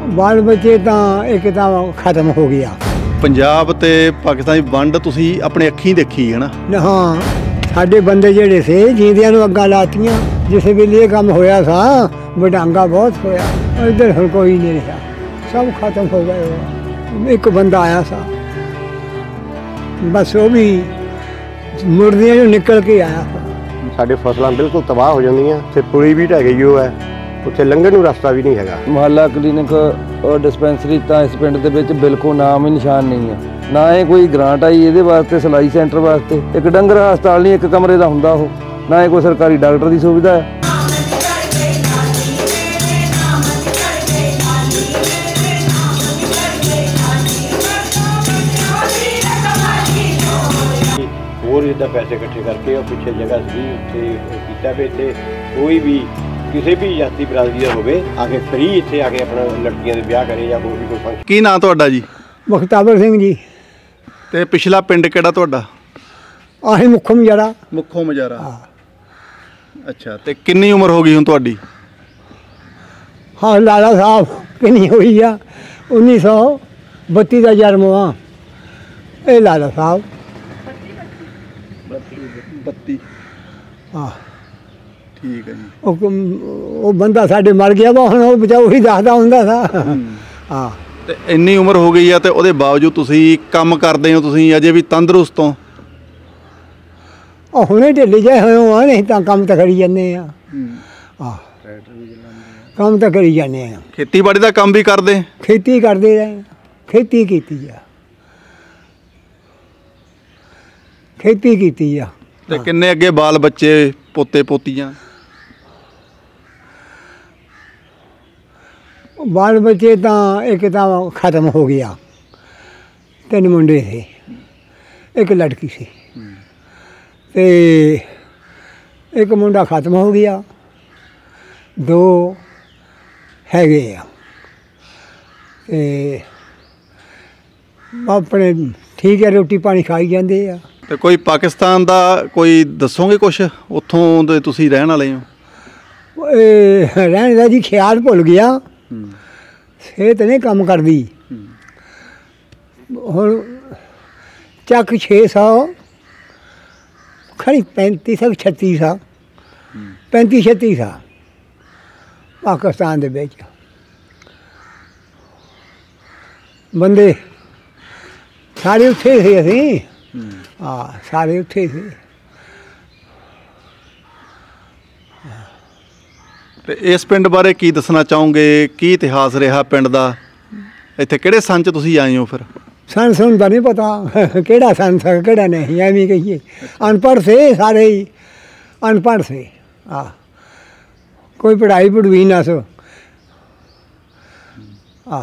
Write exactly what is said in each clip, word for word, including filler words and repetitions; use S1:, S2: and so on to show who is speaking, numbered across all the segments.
S1: बाल बच्चे तो एक खत्म हो गया।
S2: पंजाब ते पाकिस्तान की वंड तुसी अपने अखीं देखी है ना?
S1: हाँ, साडे बंदे जेड़े से जींदियां नूं अग्गां लातियां। जिस वेले ये काम होया सा वडांगा बहुत होया, इधर हुण कोई नहीं रहा, सब खत्म हो गए। एक बंदा आया सा बस, वो भी मुर्दियां चों निकल के आया सा।
S3: साडे फसलां बिल्कुल तबाह हो जांदियां ते पुली भी ढह गई हो है, उत्थे लंघण नूं रस्ता भी नहीं हैगा।
S4: ਮੁਹੱਲਾ ਕਲੀਨਿਕ और डिस्पेंसरी ਤਾਂ ਇਸ ਪਿੰਡ ਦੇ ਵਿੱਚ ਬਿਲਕੁਲ ਨਾਮ ਹੀ ਨਿਸ਼ਾਨ ਨਹੀਂ ਹੈ। ਨਾ ਇਹ ਕੋਈ ਗ੍ਰਾਂਟ ਆਈ ਇਹਦੇ ਵਾਸਤੇ, ਸਿਲਾਈ ਸੈਂਟਰ ਵਾਸਤੇ। ਇੱਕ ਡੰਗਰ ਹਸਪਤਾਲ ਨਹੀਂ ਇੱਕ ਕਮਰੇ ਦਾ ਹੁੰਦਾ ਉਹ, ਨਾ ਇਹ ਕੋਈ ਸਰਕਾਰੀ ਡਾਕਟਰ ਦੀ ਸੁਵਿਧਾ ਹੈ।
S3: ਹੋਰ ਇੱਦਾਂ ਪੈਸੇ ਇਕੱਠੇ ਕਰਕੇ ਉਹ ਪਿੱਛੇ ਜਗ੍ਹਾ ਸੀ ਉੱਥੇ ਕੀਤਾ ਵੀ ਇੱਥੇ ਕੋਈ ਵੀ ਕਿਸੇ ਵੀ ਜਾਤੀ ਬਰਾਦਰੀ ਦਾ ਹੋਵੇ ਆ ਕੇ ਫਰੀ ਇੱਥੇ ਆ ਕੇ ਆਪਣਾ ਲੜਕੀਆਂ ਦੇ ਵਿਆਹ ਕਰੇ ਜਾਂ ਹੋਰ ਵੀ ਕੋਈ ਫੰਕਸ਼ਨ।
S2: ਕੀ ਨਾਂ ਤੁਹਾਡਾ ਜੀ?
S1: ਮੁਖਤਾਬਰ ਸਿੰਘ ਜੀ।
S2: ਤੇ ਪਿਛਲਾ ਪਿੰਡ ਕਿਹੜਾ ਤੁਹਾਡਾ?
S1: ਆਹੀ ਮੁੱਖੋ ਮਜਾਰਾ।
S2: ਮੁੱਖੋ ਮਜਾਰਾ। ਅੱਛਾ, ਤੇ ਕਿੰਨੀ ਉਮਰ ਹੋ ਗਈ ਹੁਣ ਤੁਹਾਡੀ?
S1: ਹਾਂ, ਲਾਲਾ ਸਾਹਿਬ ਕਿੰਨੀ ਹੋਈ ਆ? ਉੱਨੀ ਸੌ ਬੱਤੀ ਦਾ ਜਨਮ ਆ ਇਹ ਲਾਲਾ ਸਾਹਿਬ।
S2: ਬੱਤੀ।
S1: ਹਾਂ
S2: ਠੀਕ ਹੈ ਜੀ।
S1: ਉਹ ਉਹ ਬੰਦਾ ਸਾਡੇ ਮਰ ਗਿਆ ਵਾ, ਹੁਣ ਉਹ ਬਚਾ ਉਹੀ ਦੱਸਦਾ ਹੁੰਦਾ ਸਾ। ਹਾਂ,
S2: ਤੇ ਇੰਨੀ ਉਮਰ ਹੋ ਗਈ ਆ ਤੇ ਉਹਦੇ ਬਾਵਜੂਦ ਤੁਸੀਂ ਕੰਮ ਕਰਦੇ ਹੋ, ਤੁਸੀਂ ਅਜੇ ਵੀ ਤੰਦਰੁਸਤ ਹੋ?
S1: ਉਹ ਹੁਣੇ ਢਿੱਲੇ ਜਿਹੇ ਹੋਏ ਹੋ, ਨਹੀਂ ਤਾਂ ਕੰਮ ਤਾਂ ਕਰੀ ਜਾਂਦੇ ਆ। ਆਹ, ਕੰਮ ਤਾਂ ਕਰੀ ਜਾਂਦੇ ਆ।
S2: ਖੇਤੀਬਾੜੀ ਦਾ ਕੰਮ ਵੀ ਕਰਦੇ?
S1: ਖੇਤੀ ਕਰਦੇ ਰਹੇ, ਖੇਤੀ ਕੀਤੀ ਆ, ਖੇਤੀ ਕੀਤੀ ਆ।
S2: ਤੇ ਕਿੰਨੇ ਅੱਗੇ ਬਾਲ ਬੱਚੇ, ਪੋਤੇ ਪੋਤੀਆਂ?
S1: बाल बच्चे तो एक तो ख़त्म हो गया, तीन मुंडे थे, एक लड़की सी, ते एक मुंडा ख़त्म हो गया, दो है गए ते अपने ठीक है, रोटी पानी खाई जाते हैं।
S2: ਤੇ ਕੋਈ ਪਾਕਿਸਤਾਨ ਦਾ ਕੋਈ ਦੱਸੋਗੇ ਕੁਛ? ਉੱਥੋਂ ਦੇ ਤੁਸੀਂ ਰਹਿਣ ਵਾਲੇ ਹੋ?
S1: ਰਹਿਣ ਦਾ ਜੀ ਖਿਆਲ ਭੁੱਲ ਗਿਆ, ਸਿਹਤ ਨਹੀਂ ਕੰਮ ਕਰਦੀ। ਹੁਣ ਚੱਕ ਛੇ ਸੌ ਖੜੀ ਪੈਂਤੀ ਸੌ ਛੱਤੀ ਸੌ ਪੈਂਤੀ ਛੱਤੀ ਸੌ ਪਾਕਿਸਤਾਨ ਦੇ ਵਿੱਚ ਬੰਦੇ ਸਾਰੇ ਉੱਥੇ ਸੀ। ਅਸੀਂ ਹਾਂ, ਸਾਰੇ ਉੱਥੇ ਸੀ।
S2: ਤੇ ਇਸ ਪਿੰਡ ਬਾਰੇ ਕੀ ਦੱਸਣਾ ਚਾਹੋਗੇ? ਕੀ ਇਤਿਹਾਸ ਰਿਹਾ ਪਿੰਡ ਦਾ? ਇੱਥੇ ਕਿਹੜੇ ਸੰਨ 'ਚ ਤੁਸੀਂ ਆਏ ਹੋ ਫਿਰ?
S1: ਸੰਨ ਸੁਣ ਦਾ ਨਹੀਂ ਪਤਾ ਕਿਹੜਾ ਸੰਨ ਸੀ ਕਿਹੜਾ ਨਹੀਂ, ਐਵੇਂ ਕਹੀਏ। ਅਨਪੜ੍ਹ ਸੇ ਸਾਰੇ ਹੀ, ਅਨਪੜ੍ਹ ਸੇ। ਆ ਕੋਈ ਪੜ੍ਹਾਈ ਪੜੂਈ ਨਾ ਸੋ। ਆ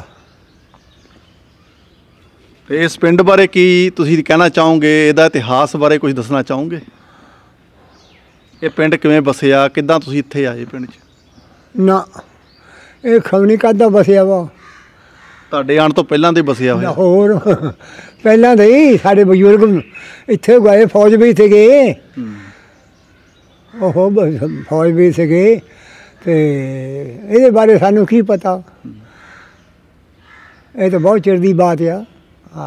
S2: ਤੇ ਇਸ ਪਿੰਡ ਬਾਰੇ ਕੀ ਤੁਸੀਂ ਕਹਿਣਾ ਚਾਹੋਗੇ? ਇਹਦਾ ਇਤਿਹਾਸ ਬਾਰੇ ਕੁਝ ਦੱਸਣਾ ਚਾਹੋਗੇ? ਇਹ ਪਿੰਡ ਕਿਵੇਂ ਵਸਿਆ, ਕਿੱਦਾਂ ਤੁਸੀਂ ਇੱਥੇ ਆਏ ਪਿੰਡ 'ਚ?
S1: ਨਾ, ਇਹ ਖਵਨੀ ਕਾਹਦਾ ਵਸਿਆ ਵਾ?
S2: ਤੁਹਾਡੇ ਆਉਣ ਤੋਂ ਪਹਿਲਾਂ ਦੇ ਵਸਿਆ ਹੋਇਆ?
S1: ਹੋਰ ਪਹਿਲਾਂ ਦੇ ਹੀ ਸਾਡੇ ਬਜ਼ੁਰਗ ਇੱਥੇ ਗਏ, ਫੌਜ ਵੀ ਸੀਗੇ। ਉਹ ਫੌਜ ਵੀ ਸੀਗੇ ਤੇ ਇਹਦੇ ਬਾਰੇ ਸਾਨੂੰ ਕੀ ਪਤਾ? ਇਹ ਤਾਂ ਬਹੁਤ ਚਿਰ ਦੀ ਬਾਤ ਆ। ਹਾਂ,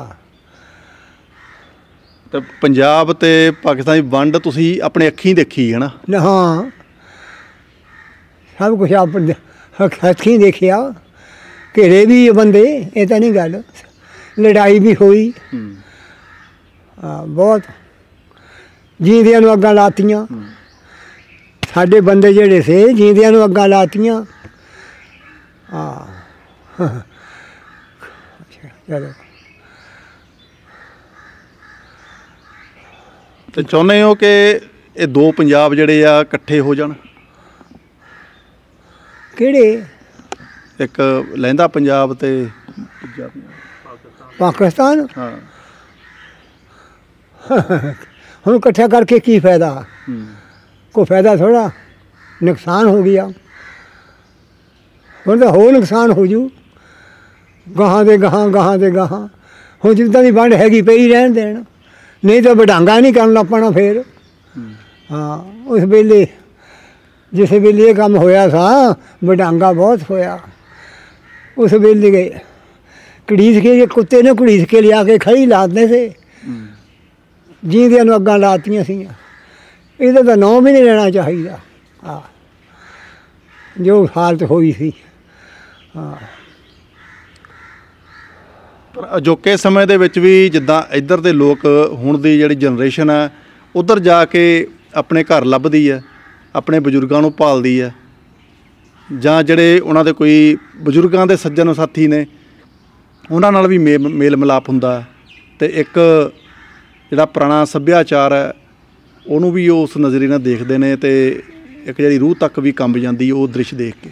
S2: ਤੇ ਪੰਜਾਬ ਤੇ ਪਾਕਿਸਤਾਨ ਦੀ ਵੰਡ ਤੁਸੀਂ ਆਪਣੇ ਅੱਖੀਂ ਦੇਖੀ ਹੈ ਨਾ?
S1: ਹਾਂ, ਸਭ ਕੁਛ ਆਪਣੇ ਅੱਖੀਂ ਦੇਖਿਆ। ਘੇਰੇ ਵੀ ਬੰਦੇ, ਇਹ ਤਾਂ ਨਹੀਂ ਗੱਲ। ਲੜਾਈ ਵੀ ਹੋਈ। ਹਾਂ, ਬਹੁਤ ਜੀਂਦਿਆਂ ਨੂੰ ਅੱਗਾਂ ਲਾਤੀਆਂ। ਸਾਡੇ ਬੰਦੇ ਜਿਹੜੇ ਸੀ ਜੀਂਦਿਆਂ ਨੂੰ ਅੱਗਾਂ ਲਾਤੀਆਂ। ਹਾਂ, ਚਲੋ।
S2: ਤੇ ਚਾਹੁੰਦੇ ਹੋ ਕਿ ਇਹ ਦੋ ਪੰਜਾਬ ਜਿਹੜੇ ਆ ਇਕੱਠੇ ਹੋ ਜਾਣ?
S1: ਕਿਹੜੇ?
S2: ਇੱਕ ਲਹਿੰਦਾ ਪੰਜਾਬ ਤੇ
S1: ਪਾਕਿਸਤਾਨ।
S2: ਹਾਂ,
S1: ਹੁਣ ਇਕੱਠਾ ਕਰਕੇ ਕੀ ਫਾਇਦਾ? ਕੋਈ ਫਾਇਦਾ ਥੋੜ੍ਹਾ, ਨੁਕਸਾਨ ਹੋ ਗਿਆ। ਹੁਣ ਤਾਂ ਹੋਰ ਨੁਕਸਾਨ ਹੋ ਜੂ, ਗਾਹਾਂ ਦੇ ਗਾਹਾਂ, ਗਾਹਾਂ ਦੇ ਗਾਹਾਂ। ਹੁਣ ਜਿੱਦਾਂ ਦੀ ਵੰਡ ਹੈਗੀ ਪਈ ਰਹਿਣ ਦੇਣ, ਨਹੀਂ ਤਾਂ ਵਡਾਂਗਾ ਨਹੀਂ ਕਰਨ ਲੱਗ ਪੈਣਾ ਫਿਰ। ਹਾਂ, ਉਸ ਵੇਲੇ ਜਿਸ ਵੇਲੇ ਇਹ ਕੰਮ ਹੋਇਆ ਸਾ ਵਡਾਂਗਾ ਬਹੁਤ ਹੋਇਆ। उस वेले गए घड़ीस के कुत्ते ने घड़ीस के लिया के खड़ी लाते थे जींदियां अग्गां लातियां सी ਇਹਦਾ ਤਾਂ ਨਾਂ भी नहीं लेना चाहिए हाँ जो हालत हुई सी हाँ।
S2: ਪਰ ਅਜੋਕੇ ਸਮੇਂ ਦੇ ਵਿੱਚ ਵੀ ਜਿੱਦਾਂ ਇੱਧਰ ਦੇ ਲੋਕ ਹੁਣ ਦੀ ਜਿਹੜੀ ਜਨਰੇਸ਼ਨ ਹੈ ਉੱਧਰ ਜਾ ਕੇ ਆਪਣੇ ਘਰ ਲੱਭਦੀ ਹੈ, ਆਪਣੇ ਬਜ਼ੁਰਗਾਂ ਨੂੰ ਭਾਲਦੀ ਹੈ, ਜਾਂ ਜਿਹੜੇ ਉਹਨਾਂ ਦੇ ਕੋਈ ਬਜ਼ੁਰਗਾਂ ਦੇ ਸੱਜਣ ਸਾਥੀ ਨੇ ਉਹਨਾਂ ਨਾਲ ਵੀ ਮੇ ਮੇਲ ਮਿਲਾਪ ਹੁੰਦਾ ਅਤੇ ਇੱਕ ਜਿਹੜਾ ਪੁਰਾਣਾ ਸੱਭਿਆਚਾਰ ਹੈ ਉਹਨੂੰ ਵੀ ਉਹ ਉਸ ਨਜ਼ਰੀਏ ਨਾਲ ਦੇਖਦੇ ਨੇ ਅਤੇ ਇੱਕ ਜਿਹੜੀ ਰੂਹ ਤੱਕ ਵੀ ਕੰਬ ਜਾਂਦੀ ਉਹ ਦ੍ਰਿਸ਼ ਦੇਖ ਕੇ।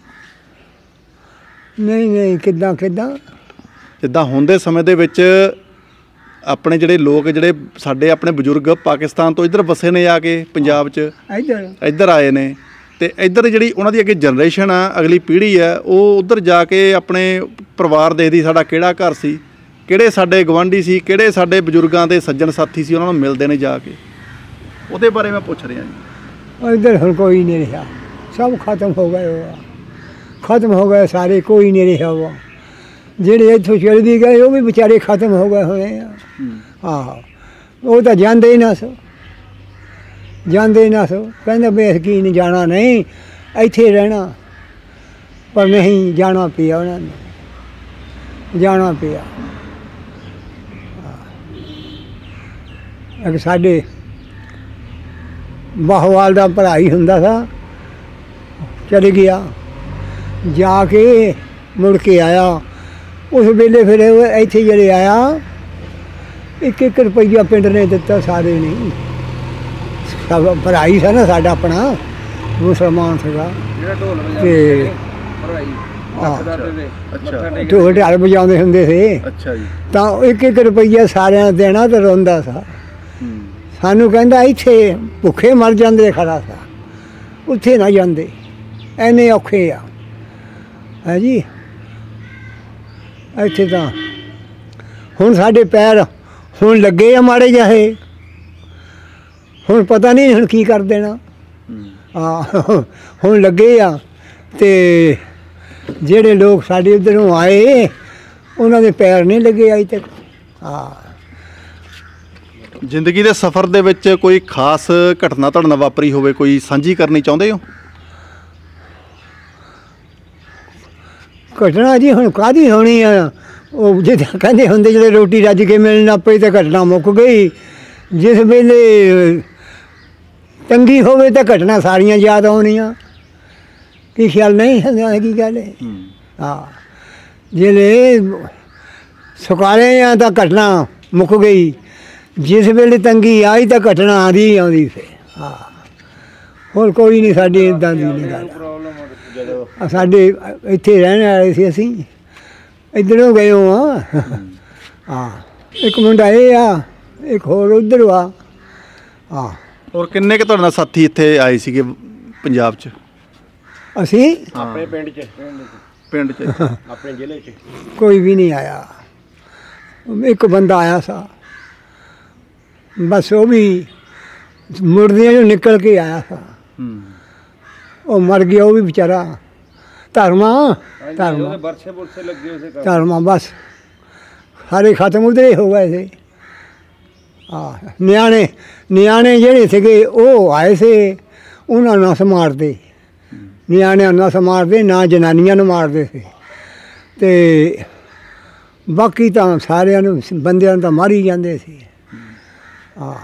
S1: ਨਹੀਂ ਨਹੀਂ ਕਿੱਦਾਂ ਕਿੱਦਾਂ
S2: ਜਿੱਦਾਂ ਹੁਣ ਦੇ ਸਮੇਂ ਦੇ ਵਿੱਚ ਆਪਣੇ ਜਿਹੜੇ ਲੋਕ ਜਿਹੜੇ ਸਾਡੇ ਆਪਣੇ ਬਜ਼ੁਰਗ ਪਾਕਿਸਤਾਨ ਤੋਂ ਇੱਧਰ ਵਸੇ ਨੇ ਆ ਕੇ ਪੰਜਾਬ 'ਚ
S1: ਇੱਧਰ
S2: ਇੱਧਰ ਆਏ ਨੇ ਅਤੇ ਇੱਧਰ ਜਿਹੜੀ ਉਹਨਾਂ ਦੀ ਅੱਗੇ ਜਨਰੇਸ਼ਨ ਆ ਅਗਲੀ ਪੀੜ੍ਹੀ ਹੈ ਉਹ ਉੱਧਰ ਜਾ ਕੇ ਆਪਣੇ ਪਰਿਵਾਰ ਦੇਖਦੀ ਸਾਡਾ ਕਿਹੜਾ ਘਰ ਸੀ, ਕਿਹੜੇ ਸਾਡੇ ਗੁਆਂਢੀ ਸੀ, ਕਿਹੜੇ ਸਾਡੇ ਬਜ਼ੁਰਗਾਂ ਦੇ ਸੱਜਣ ਸਾਥੀ ਸੀ, ਉਹਨਾਂ ਨੂੰ ਮਿਲਦੇ ਨੇ ਜਾ ਕੇ। ਉਹਦੇ ਬਾਰੇ ਮੈਂ ਪੁੱਛ ਰਿਹਾ ਜੀ।
S1: ਇੱਧਰ ਹੁਣ ਕੋਈ ਨਹੀਂ ਰਿਹਾ, ਸਭ ਖਤਮ ਹੋ ਗਏ ਹੋਆ ਖਤਮ ਹੋ ਗਏ ਸਾਰੇ, ਕੋਈ ਨਹੀਂ ਰਿਹਾ ਵਾ। ਜਿਹੜੇ ਇੱਥੋਂ ਚਲ ਵੀ ਗਏ ਉਹ ਵੀ ਵਿਚਾਰੇ ਖਤਮ ਹੋ ਗਏ ਹੋਏ ਆ। ਆਹੋ ਉਹ ਤਾਂ ਜਾਂਦੇ ਹੀ ਨਾ ਸੋ ਜਾਂਦੇ ਹੀ ਨਾ ਸੋ ਕਹਿੰਦੇ ਵੀ ਅਸੀਂ ਕੀ ਨਹੀਂ ਜਾਣਾ, ਨਹੀਂ ਇੱਥੇ ਰਹਿਣਾ, ਪਰ ਨਹੀਂ ਜਾਣਾ ਪਿਆ ਉਹਨਾਂ ਨੂੰ, ਜਾਣਾ ਪਿਆ। ਇੱਕ ਸਾਡੇ ਬਾਹਵਾਲ ਦਾ ਭਰਾ ਹੀ ਹੁੰਦਾ ਸੀ, ਚਲੇ ਗਿਆ, ਜਾ ਕੇ ਮੁੜ ਕੇ ਆਇਆ। ਉਸ ਵੇਲੇ ਫਿਰ ਇੱਥੇ ਜਿਹੜੇ ਆਇਆ ਇੱਕ ਇੱਕ ਰੁਪਈਆ ਪਿੰਡ ਨੇ ਦਿੱਤਾ, ਸਾਰੇ ਨਹੀਂ, ਸਭ ਭਰਾ ਹੀ ਸੀ ਨਾ ਸਾਡਾ ਆਪਣਾ ਮੁਸਲਮਾਨ ਸੀਗਾ ਅਤੇ ਢੋਲ ਢਾਲ ਵਜਾਉਂਦੇ ਹੁੰਦੇ ਸੀ।
S2: ਅੱਛਾ ਜੀ।
S1: ਤਾਂ ਇੱਕ ਇੱਕ ਰੁਪਈਆ ਸਾਰਿਆਂ ਨੂੰ ਦੇਣਾ ਤਾਂ ਰੋਂਦਾ ਸੀ। ਸਾਨੂੰ ਕਹਿੰਦਾ ਇੱਥੇ ਭੁੱਖੇ ਮਰ ਜਾਂਦੇ ਖੜਾ ਸਾ, ਉੱਥੇ ਨਾ ਜਾਂਦੇ, ਐਨੇ ਔਖੇ ਆ ਹੈ ਜੀ। ਇੱਥੇ ਤਾਂ ਹੁਣ ਸਾਡੇ ਪੈਰ ਹੁਣ ਲੱਗੇ ਆ ਮਾੜੇ ਜਿਹੇ, ਹੁਣ ਪਤਾ ਨਹੀਂ ਹੁਣ ਕੀ ਕਰ ਦੇਣਾ। ਹਾਂ ਹੁਣ ਲੱਗੇ ਆ, ਅਤੇ ਜਿਹੜੇ ਲੋਕ ਸਾਡੇ ਇੱਧਰੋਂ ਆਏ ਉਹਨਾਂ ਦੇ ਪੈਰ ਨਹੀਂ ਲੱਗੇ ਅਜੇ ਤੱਕ। ਹਾਂ
S2: ਜ਼ਿੰਦਗੀ ਦੇ ਸਫ਼ਰ ਦੇ ਵਿੱਚ ਕੋਈ ਖਾਸ ਘਟਨਾ ਤੁਹਾਡੇ ਨਾਲ ਵਾਪਰੀ ਹੋਵੇ, ਕੋਈ ਸਾਂਝੀ ਕਰਨੀ ਚਾਹੁੰਦੇ ਹੋ?
S1: ਘਟਨਾ ਜੀ ਹੁਣ ਕਾਹਦੀ ਹੋਣੀ ਆ, ਉਹ ਜਿੱਦਾਂ ਕਹਿੰਦੇ ਹੁੰਦੇ ਜਿਹੜੇ ਰੋਟੀ ਰੱਜ ਕੇ ਮਿਲਣ ਲੱਗ ਪਈ ਤਾਂ ਘਟਨਾ ਮੁੱਕ ਗਈ। ਜਿਸ ਵੇਲੇ ਤੰਗੀ ਹੋਵੇ ਤਾਂ ਘਟਨਾ ਸਾਰੀਆਂ ਯਾਦ ਆਉਣੀਆਂ, ਕੀ ਖਿਆਲ ਨਹੀਂ ਹੁੰਦਾ ਕੀ ਗੱਲ ਹੈ। ਹਾਂ ਜਿਹੜੇ ਸੁਕਾਲੇ ਆ ਤਾਂ ਘਟਨਾ ਮੁੱਕ ਗਈ, ਜਿਸ ਵੇਲੇ ਤੰਗੀ ਆਈ ਤਾਂ ਘਟਨਾ ਆਉਂਦੀ ਆਉਂਦੀ ਫਿਰ। ਹਾਂ ਹੋਰ ਕੋਈ ਨਹੀਂ ਸਾਡੀ ਇੱਦਾਂ ਦੀ ਨਹੀਂ ਗੱਲ। ਸਾਡੇ ਇੱਥੇ ਰਹਿਣ ਵਾਲੇ ਸੀ, ਅਸੀਂ ਇੱਧਰੋਂ ਗਏ ਹੋ ਹਾਂ। ਹਾਂ ਇੱਕ ਮੁੰਡਾ ਇਹ ਆ, ਇੱਕ ਹੋਰ ਉੱਧਰ ਆ। ਹਾਂ
S2: ਹੋਰ ਕਿੰਨੇ ਕੁ ਤੁਹਾਡੇ ਨਾਲ ਸਾਥੀ ਇੱਥੇ ਆਏ ਸੀਗੇ ਪੰਜਾਬ 'ਚ?
S1: ਅਸੀਂ
S3: ਆਪਣੇ ਪਿੰਡ 'ਚ
S2: ਪਿੰਡ 'ਚ
S3: ਆਪਣੇ ਜ਼ਿਲ੍ਹੇ 'ਚ
S1: ਕੋਈ ਵੀ ਨਹੀਂ ਆਇਆ, ਇੱਕ ਬੰਦਾ ਆਇਆ ਸਾ ਬਸ, ਉਹ ਵੀ ਮੁਰਦਿਆਂ 'ਚੋਂ ਨਿਕਲ ਕੇ ਆਇਆ ਸਾ। ਉਹ ਮਰ ਗਿਆ ਉਹ ਵੀ ਵਿਚਾਰਾ, ਧਰਮਾ ਧਰਮਾ
S4: ਬਰਸੇ ਬੁਰਸੇ ਲੱਗੇ ਉਸੇ
S1: ਧਰਮਾ ਬਸ ਸਾਰੇ ਖਤਮ ਉਧਰੇ ਹੋ ਗਏ ਸੀ। ਹਾਂ ਨਿਆਣੇ ਨਿਆਣੇ ਜਿਹੜੇ ਸੀਗੇ ਉਹ ਆਏ ਸੀ, ਉਹਨਾਂ ਨੂੰ ਨਾ ਮਾਰਦੇ, ਨਿਆਣਿਆਂ ਨੂੰ ਨਾ ਮਾਰਦੇ, ਨਾ ਜਨਾਨੀਆਂ ਨੂੰ ਮਾਰਦੇ ਸੀ, ਅਤੇ ਬਾਕੀ ਤਾਂ ਸਾਰਿਆਂ ਨੂੰ ਬੰਦਿਆਂ ਨੂੰ ਤਾਂ ਮਾਰੀ ਜਾਂਦੇ ਸੀ। ਹਾਂ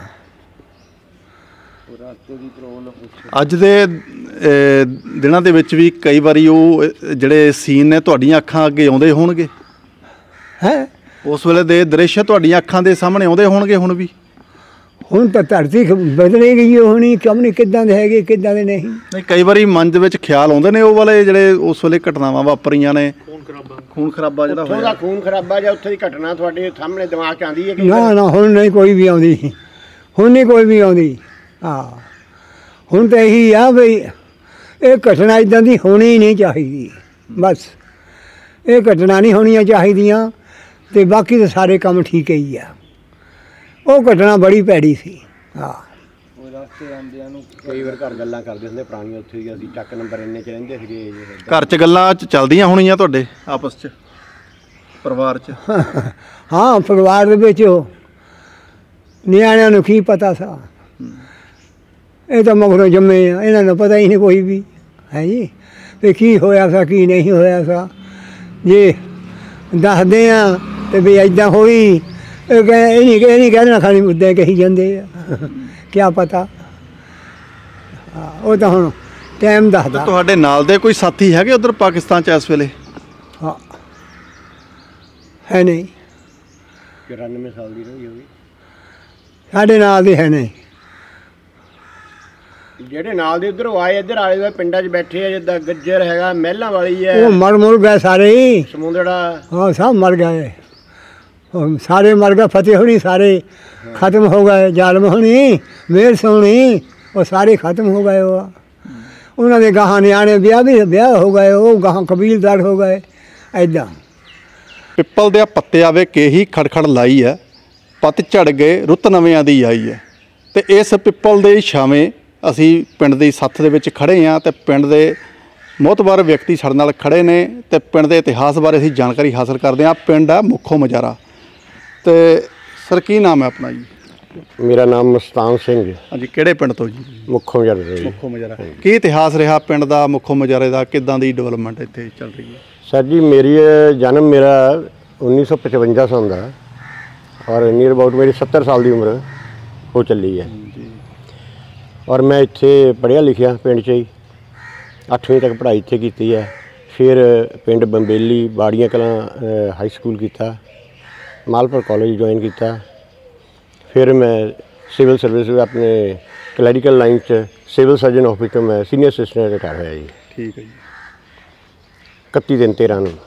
S2: ਅੱਜ ਦੇ ਅ, ਦਿਨਾਂ ਦੇ ਵਿੱਚ ਵੀ ਕਈ ਵਾਰੀ ਉਹ ਅ, ਜਿਹੜੇ ਸੀਨ ਨੇ ਤੁਹਾਡੀਆਂ ਅੱਖਾਂ ਅੱਗੇ ਆਉਂਦੇ ਹੋਣਗੇ,
S1: ਹੈ
S2: ਉਸ ਵੇਲੇ ਦੇ ਦ੍ਰਿਸ਼ ਤੁਹਾਡੀਆਂ ਅੱਖਾਂ ਦੇ ਸਾਹਮਣੇ ਆਉਂਦੇ ਹੋਣਗੇ ਹੁਣ ਵੀ?
S1: ਹੁਣ ਤਾਂ ਧਰਤੀ ਬਦਲੇ ਗਈ ਹੋਣੀ, ਕੰਮ ਨਹੀਂ ਕਿੱਦਾਂ ਦੇ ਹੈਗੇ ਕਿੱਦਾਂ ਦੇ ਨਹੀਂ।
S2: ਨਹੀਂ ਕਈ ਵਾਰੀ ਮਨ ਦੇ ਵਿੱਚ ਖਿਆਲ ਆਉਂਦੇ ਨੇ ਉਹ ਵਾਲੇ ਜਿਹੜੇ ਉਸ ਵੇਲੇ ਘਟਨਾਵਾਂ ਵਾਪਰੀਆਂ ਨੇ, ਖੂਨ ਖਰਾਬਾ ਖੂਨ ਖਰਾਬਾ ਜਿਹੜਾ
S3: ਉੱਥੋਂ ਦਾ
S2: ਹੋਇਆ,
S3: ਖੂਨ ਖਰਾਬਾ ਜਾਂ ਉੱਥੇ ਦੀ ਘਟਨਾ ਤੁਹਾਡੇ ਸਾਹਮਣੇ ਦਿਮਾਗ 'ਚ ਆਉਂਦੀ ਹੈ ਕਿ
S1: ਨਾ ਨਾ ਹੁਣ ਨਹੀਂ ਕੋਈ ਵੀ ਆਉਂਦੀ, ਹੁਣ ਨਹੀਂ ਕੋਈ ਵੀ ਆਉਂਦੀ। ਹਾਂ ਹੁਣ ਤਾਂ ਇਹੀ ਆ ਬਈ ਇਹ ਘਟਨਾ ਇੱਦਾਂ ਦੀ ਹੋਣੀ ਨਹੀਂ ਚਾਹੀਦੀ, ਬਸ ਇਹ ਘਟਨਾ ਨਹੀਂ ਹੋਣੀਆਂ ਚਾਹੀਦੀਆਂ, ਅਤੇ ਬਾਕੀ ਤਾਂ ਸਾਰੇ ਕੰਮ ਠੀਕ ਹੀ ਆ। ਉਹ ਘਟਨਾ ਬੜੀ ਭੈੜੀ ਸੀ। ਹਾਂ
S4: ਰਸਤੇ ਆਉਂਦਿਆਂ ਨੂੰ
S3: ਕਈ ਵਾਰ ਘਰ ਗੱਲਾਂ ਕਰਦੇ ਹੁੰਦੇ ਪੁਰਾਣੀਆਂ, ਉੱਥੇ ਹੀ ਅਸੀਂ ਚੱਕ ਨੰਬਰ ਇੰਨੇ 'ਚ ਰਹਿੰਦੇ ਸੀਗੇ।
S2: ਘਰ 'ਚ ਗੱਲਾਂ 'ਚ ਚੱਲਦੀਆਂ ਹੋਣੀਆਂ ਤੁਹਾਡੇ ਆਪਸ 'ਚ, ਪਰਿਵਾਰ 'ਚ?
S1: ਹਾਂ, ਪਰਿਵਾਰ ਦੇ ਵਿੱਚ ਉਹ ਨਿਆਣਿਆਂ ਨੂੰ ਕੀ ਪਤਾ ਸਾ, ਇਹ ਤਾਂ ਮਗਰੋਂ ਜੰਮੇ ਆ, ਇਹਨਾਂ ਨੂੰ ਪਤਾ ਹੀ ਨਹੀਂ ਕੋਈ ਵੀ ਹੈ ਜੀ ਵੀ ਕੀ ਹੋਇਆ ਸਾ ਕੀ ਨਹੀਂ ਹੋਇਆ ਸਾ। ਜੇ ਦੱਸਦੇ ਆ ਤੇ ਵੀ ਇੱਦਾਂ ਹੋਈ, ਇਹ ਕਹਿ ਇਹ ਨਹੀਂ ਇਹ ਨਹੀਂ ਕਹਿ ਦੇਣਾ ਖਾਲੀ ਮੁੱਦੇ ਕਹੀ ਜਾਂਦੇ ਆ ਕਿਆ ਪਤਾ। ਹਾਂ, ਉਹ ਤਾਂ ਹੁਣ ਟਾਈਮ ਦੱਸਦਾ।
S2: ਤੁਹਾਡੇ ਨਾਲ ਦੇ ਕੋਈ ਸਾਥੀ ਹੈਗੇ ਉਧਰ ਪਾਕਿਸਤਾਨ 'ਚ ਇਸ ਵੇਲੇ?
S1: ਹਾਂ, ਹੈ ਨਹੀਂ,
S3: ਚੁਰਾਨਵੇਂ ਸਾਲ ਦੀ ਰਹੀ ਹੋਗੀ।
S1: ਸਾਡੇ ਨਾਲ ਦੇ ਹੈ ਨਹੀਂ।
S3: ਜਿਹੜੇ ਨਾਲ ਦੇ ਉੱਧਰੋਂ ਆਏ, ਇੱਧਰ ਆਲੇ ਦੁਆਲੇ ਪਿੰਡਾਂ 'ਚ ਬੈਠੇ ਆ, ਜਿੱਦਾਂ ਗੱਜਰ ਹੈਗਾ, ਮਹਿਲਾਂ ਵਾਲੀ ਹੈ,
S1: ਉਹ ਮਰ ਮੁਰ ਗਏ ਸਾਰੇ ਹੀ।
S3: ਸਮੁੰਦੜਾ,
S1: ਹਾਂ, ਸਭ ਮਰ ਗਏ, ਉਹ ਸਾਰੇ ਮਰ ਗਏ। ਫਤਿਹ ਹੋਣੀ ਸਾਰੇ ਖਤਮ ਹੋ ਗਏ, ਜ਼ਾਲਮ ਹੋਣੀ, ਮੇਰ ਸੋਹਣੀ, ਉਹ ਸਾਰੇ ਖਤਮ ਹੋ ਗਏ। ਉਹ ਉਹਨਾਂ ਦੇ ਗਾਹਾਂ ਨਿਆਣੇ ਵਿਆਹ ਵੀ ਵਿਆਹ ਹੋ ਗਏ, ਉਹ ਗਾਹਾਂ ਕਬੀਲਦਾਰ ਹੋ ਗਏ। ਐਦਾਂ
S2: ਪਿੱਪਲ ਦੇ ਪੱਤਿਆਂ ਵੇ ਕੇ ਹੀ ਖੜਖੜ ਲਾਈ ਹੈ, ਪੱਤ ਝੜ ਗਏ ਰੁੱਤ ਨਵਿਆਂ ਦੀ ਆਈ ਹੈ। ਤੇ ਇਸ ਪਿੱਪਲ ਦੇ ਛਾਵੇਂ ਅਸੀਂ ਪਿੰਡ ਦੀ ਸੱਥ ਦੇ ਵਿੱਚ ਖੜ੍ਹੇ ਹਾਂ ਤੇ ਪਿੰਡ ਦੇ ਮੋਹਤਬਾਰ ਵਿਅਕਤੀ ਸਾਡੇ ਨਾਲ ਖੜ੍ਹੇ ਨੇ ਤੇ ਪਿੰਡ ਦੇ ਇਤਿਹਾਸ ਬਾਰੇ ਅਸੀਂ ਜਾਣਕਾਰੀ ਹਾਸਲ ਕਰਦੇ ਹਾਂ। ਪਿੰਡ ਆ ਮੁੱਖੋ ਮਜਾਰਾ। ਤੇ ਸਰ, ਕੀ ਨਾਮ ਹੈ ਆਪਣਾ ਜੀ?
S3: ਮੇਰਾ ਨਾਮ ਮਸਤਾਨ ਸਿੰਘ ਹੈ।
S2: ਹਾਂਜੀ, ਕਿਹੜੇ ਪਿੰਡ ਤੋਂ ਜੀ?
S3: ਮੁੱਖੋਂ ਜਰ ਰਹੀ।
S2: ਮੁੱਖੋ ਮਜਾਰਾ। ਕੀ ਇਤਿਹਾਸ ਰਿਹਾ ਪਿੰਡ ਦਾ, ਮੁੱਖੋ ਮਜਾਰੇ ਦਾ? ਕਿੱਦਾਂ ਦੀ ਡਿਵੈਲਪਮੈਂਟ ਇੱਥੇ ਚੱਲ ਰਹੀ ਹੈ?
S3: ਸਰ ਜੀ, ਮੇਰੀ ਜਨਮ ਮੇਰਾ ਉੱਨੀ ਸੌ ਪਚਵੰਜਾ ਸਾਲ ਦਾ, ਔਰ ਨੀਅਰ ਅਬਾਊਟ ਮੇਰੀ ਸੱਤਰ ਸਾਲ ਦੀ ਉਮਰ ਹੋ ਚੱਲੀ ਹੈ। ਔਰ ਮੈਂ ਇੱਥੇ ਪੜ੍ਹਿਆ ਲਿਖਿਆ ਪਿੰਡ 'ਚ ਹੀ, ਅੱਠਵੀਂ ਤੱਕ ਪੜ੍ਹਾਈ ਇੱਥੇ ਕੀਤੀ ਹੈ। ਫਿਰ ਪਿੰਡ ਬੰਬੇਲੀ ਬਾੜੀਆਂ ਕਲਾਂ ਹਾਈ ਸਕੂਲ ਕੀਤਾ, ਮਾਲਪੁਰ ਕਾਲਜ ਜੁਆਇਨ ਕੀਤਾ। ਫਿਰ ਮੈਂ ਸਿਵਲ ਸਰਵਿਸ ਆਪਣੇ ਕਲੈਰੀਕਲ ਲਾਈਨ 'ਚ ਸਿਵਲ ਸਰਜਨ ਆਫਿਸ ਤੋਂ ਮੈਂ ਸੀਨੀਅਰ ਅਸਿਸਟੈਂਟ ਰਿਟਾਇਰ ਹੋਇਆ ਜੀ।
S2: ਠੀਕ ਹੈ ਜੀ।
S3: ਇਕੱਤੀ ਦਿਨ ਤੇਰ੍ਹਾਂ ਨੂੰ,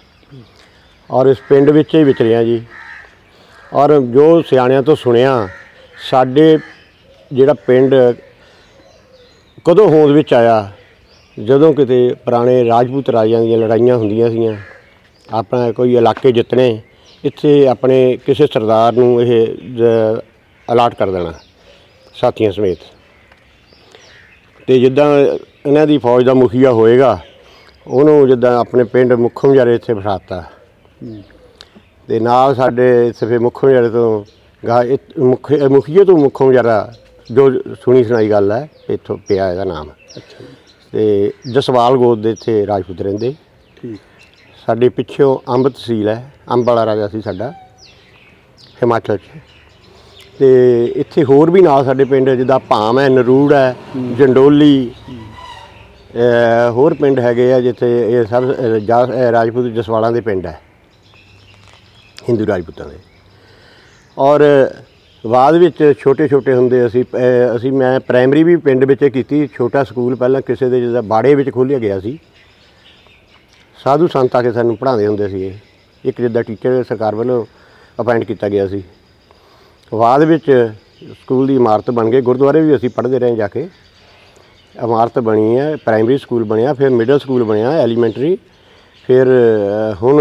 S3: ਔਰ ਇਸ ਪਿੰਡ ਵਿੱਚ ਹੀ ਵਿਚਰਿਆ ਜੀ। ਔਰ ਜੋ ਸਿਆਣਿਆਂ ਤੋਂ ਸੁਣਿਆ, ਸਾਡੇ ਜਿਹੜਾ ਪਿੰਡ ਕਦੋਂ ਹੋਂਦ ਵਿੱਚ ਆਇਆ, ਜਦੋਂ ਕਿਤੇ ਪੁਰਾਣੇ ਰਾਜਪੂਤ ਰਾਜਿਆਂ ਦੀਆਂ ਲੜਾਈਆਂ ਹੁੰਦੀਆਂ ਸੀਗੀਆਂ, ਆਪਣਾ ਕੋਈ ਇਲਾਕੇ ਜਿੱਤਣੇ, ਇੱਥੇ ਆਪਣੇ ਕਿਸੇ ਸਰਦਾਰ ਨੂੰ ਇਹ ਅਲਾਟ ਕਰ ਦੇਣਾ ਸਾਥੀਆਂ ਸਮੇਤ। ਅਤੇ ਜਿੱਦਾਂ ਇਹਨਾਂ ਦੀ ਫੌਜ ਦਾ ਮੁਖੀਆ ਹੋਏਗਾ, ਉਹਨੂੰ ਜਿੱਦਾਂ ਆਪਣੇ ਪਿੰਡ ਮੁੱਖੋ ਮਜਾਰੇ ਇੱਥੇ ਬਿਠਾਤਾ। ਅਤੇ ਨਾਲ ਸਾਡੇ ਇੱਥੇ ਫਿਰ ਮੁੱਖੋ ਮਜਾਰੇ ਤੋਂ ਗਾ ਮੁਖ ਮੁਖੀਏ ਤੋਂ ਮੁੱਖੋ ਮਜਾਰਾ, ਜੋ ਸੁਣੀ ਸੁਣਾਈ ਗੱਲ ਹੈ, ਇੱਥੋਂ ਪਿਆ ਇਹਦਾ ਨਾਮ।
S2: ਅੱਛਾ।
S3: ਅਤੇ ਜਸਵਾਲ ਗੋਤ ਦੇ ਇੱਥੇ ਰਾਜਪੂਤ ਰਹਿੰਦੇ।
S2: ਠੀਕ। ਸਾਡੇ
S3: ਪਿੱਛੋਂ ਅੰਬ ਤਹਿਸੀਲ ਹੈ, ਅੰਬ ਵਾਲਾ ਰਾਜਾ ਸੀ ਸਾਡਾ ਹਿਮਾਚਲ 'ਚ। ਅਤੇ ਇੱਥੇ ਹੋਰ ਵੀ ਨਾਲ ਸਾਡੇ ਪਿੰਡ ਜਿੱਦਾਂ ਭਾਮ ਹੈ, ਨਰੂੜ ਹੈ, ਜੰਡੋਲੀ, ਹੋਰ ਪਿੰਡ ਹੈਗੇ ਆ ਜਿੱਥੇ ਇਹ ਸਭ ਜਾ ਰਾਜਪੂਤ ਜਸਵਾਲਾਂ ਦੇ ਪਿੰਡ ਹੈ, ਹਿੰਦੂ ਰਾਜਪੂਤਾਂ ਦੇ। ਔਰ ਬਾਅਦ ਵਿੱਚ ਛੋਟੇ ਛੋਟੇ ਹੁੰਦੇ ਅਸੀਂ ਅਸੀਂ ਮੈਂ ਪ੍ਰਾਇਮਰੀ ਵੀ ਪਿੰਡ ਵਿੱਚ ਕੀਤੀ। ਛੋਟਾ ਸਕੂਲ ਪਹਿਲਾਂ ਕਿਸੇ ਦੇ ਜਿੱਦਾਂ ਬਾੜੇ ਵਿੱਚ ਖੋਲ੍ਹਿਆ ਗਿਆ ਸੀ, ਸਾਧੂ ਸੰਤ ਆ ਕੇ ਸਾਨੂੰ ਪੜ੍ਹਾਉਂਦੇ ਹੁੰਦੇ ਸੀਗੇ। ਇੱਕ ਜਿੱਦਾਂ ਟੀਚਰ ਸਰਕਾਰ ਵੱਲੋਂ ਅਪਾਇੰਟ ਕੀਤਾ ਗਿਆ ਸੀ। ਬਾਅਦ ਵਿੱਚ ਸਕੂਲ ਦੀ ਇਮਾਰਤ ਬਣ ਗਈ, ਗੁਰਦੁਆਰੇ ਵੀ ਅਸੀਂ ਪੜ੍ਹਦੇ ਰਹੇ ਜਾ ਕੇ। ਇਮਾਰਤ ਬਣੀ ਹੈ, ਪ੍ਰਾਇਮਰੀ ਸਕੂਲ ਬਣਿਆ, ਫਿਰ ਮਿਡਲ ਸਕੂਲ ਬਣਿਆ, ਐਲੀਮੈਂਟਰੀ, ਫਿਰ ਹੁਣ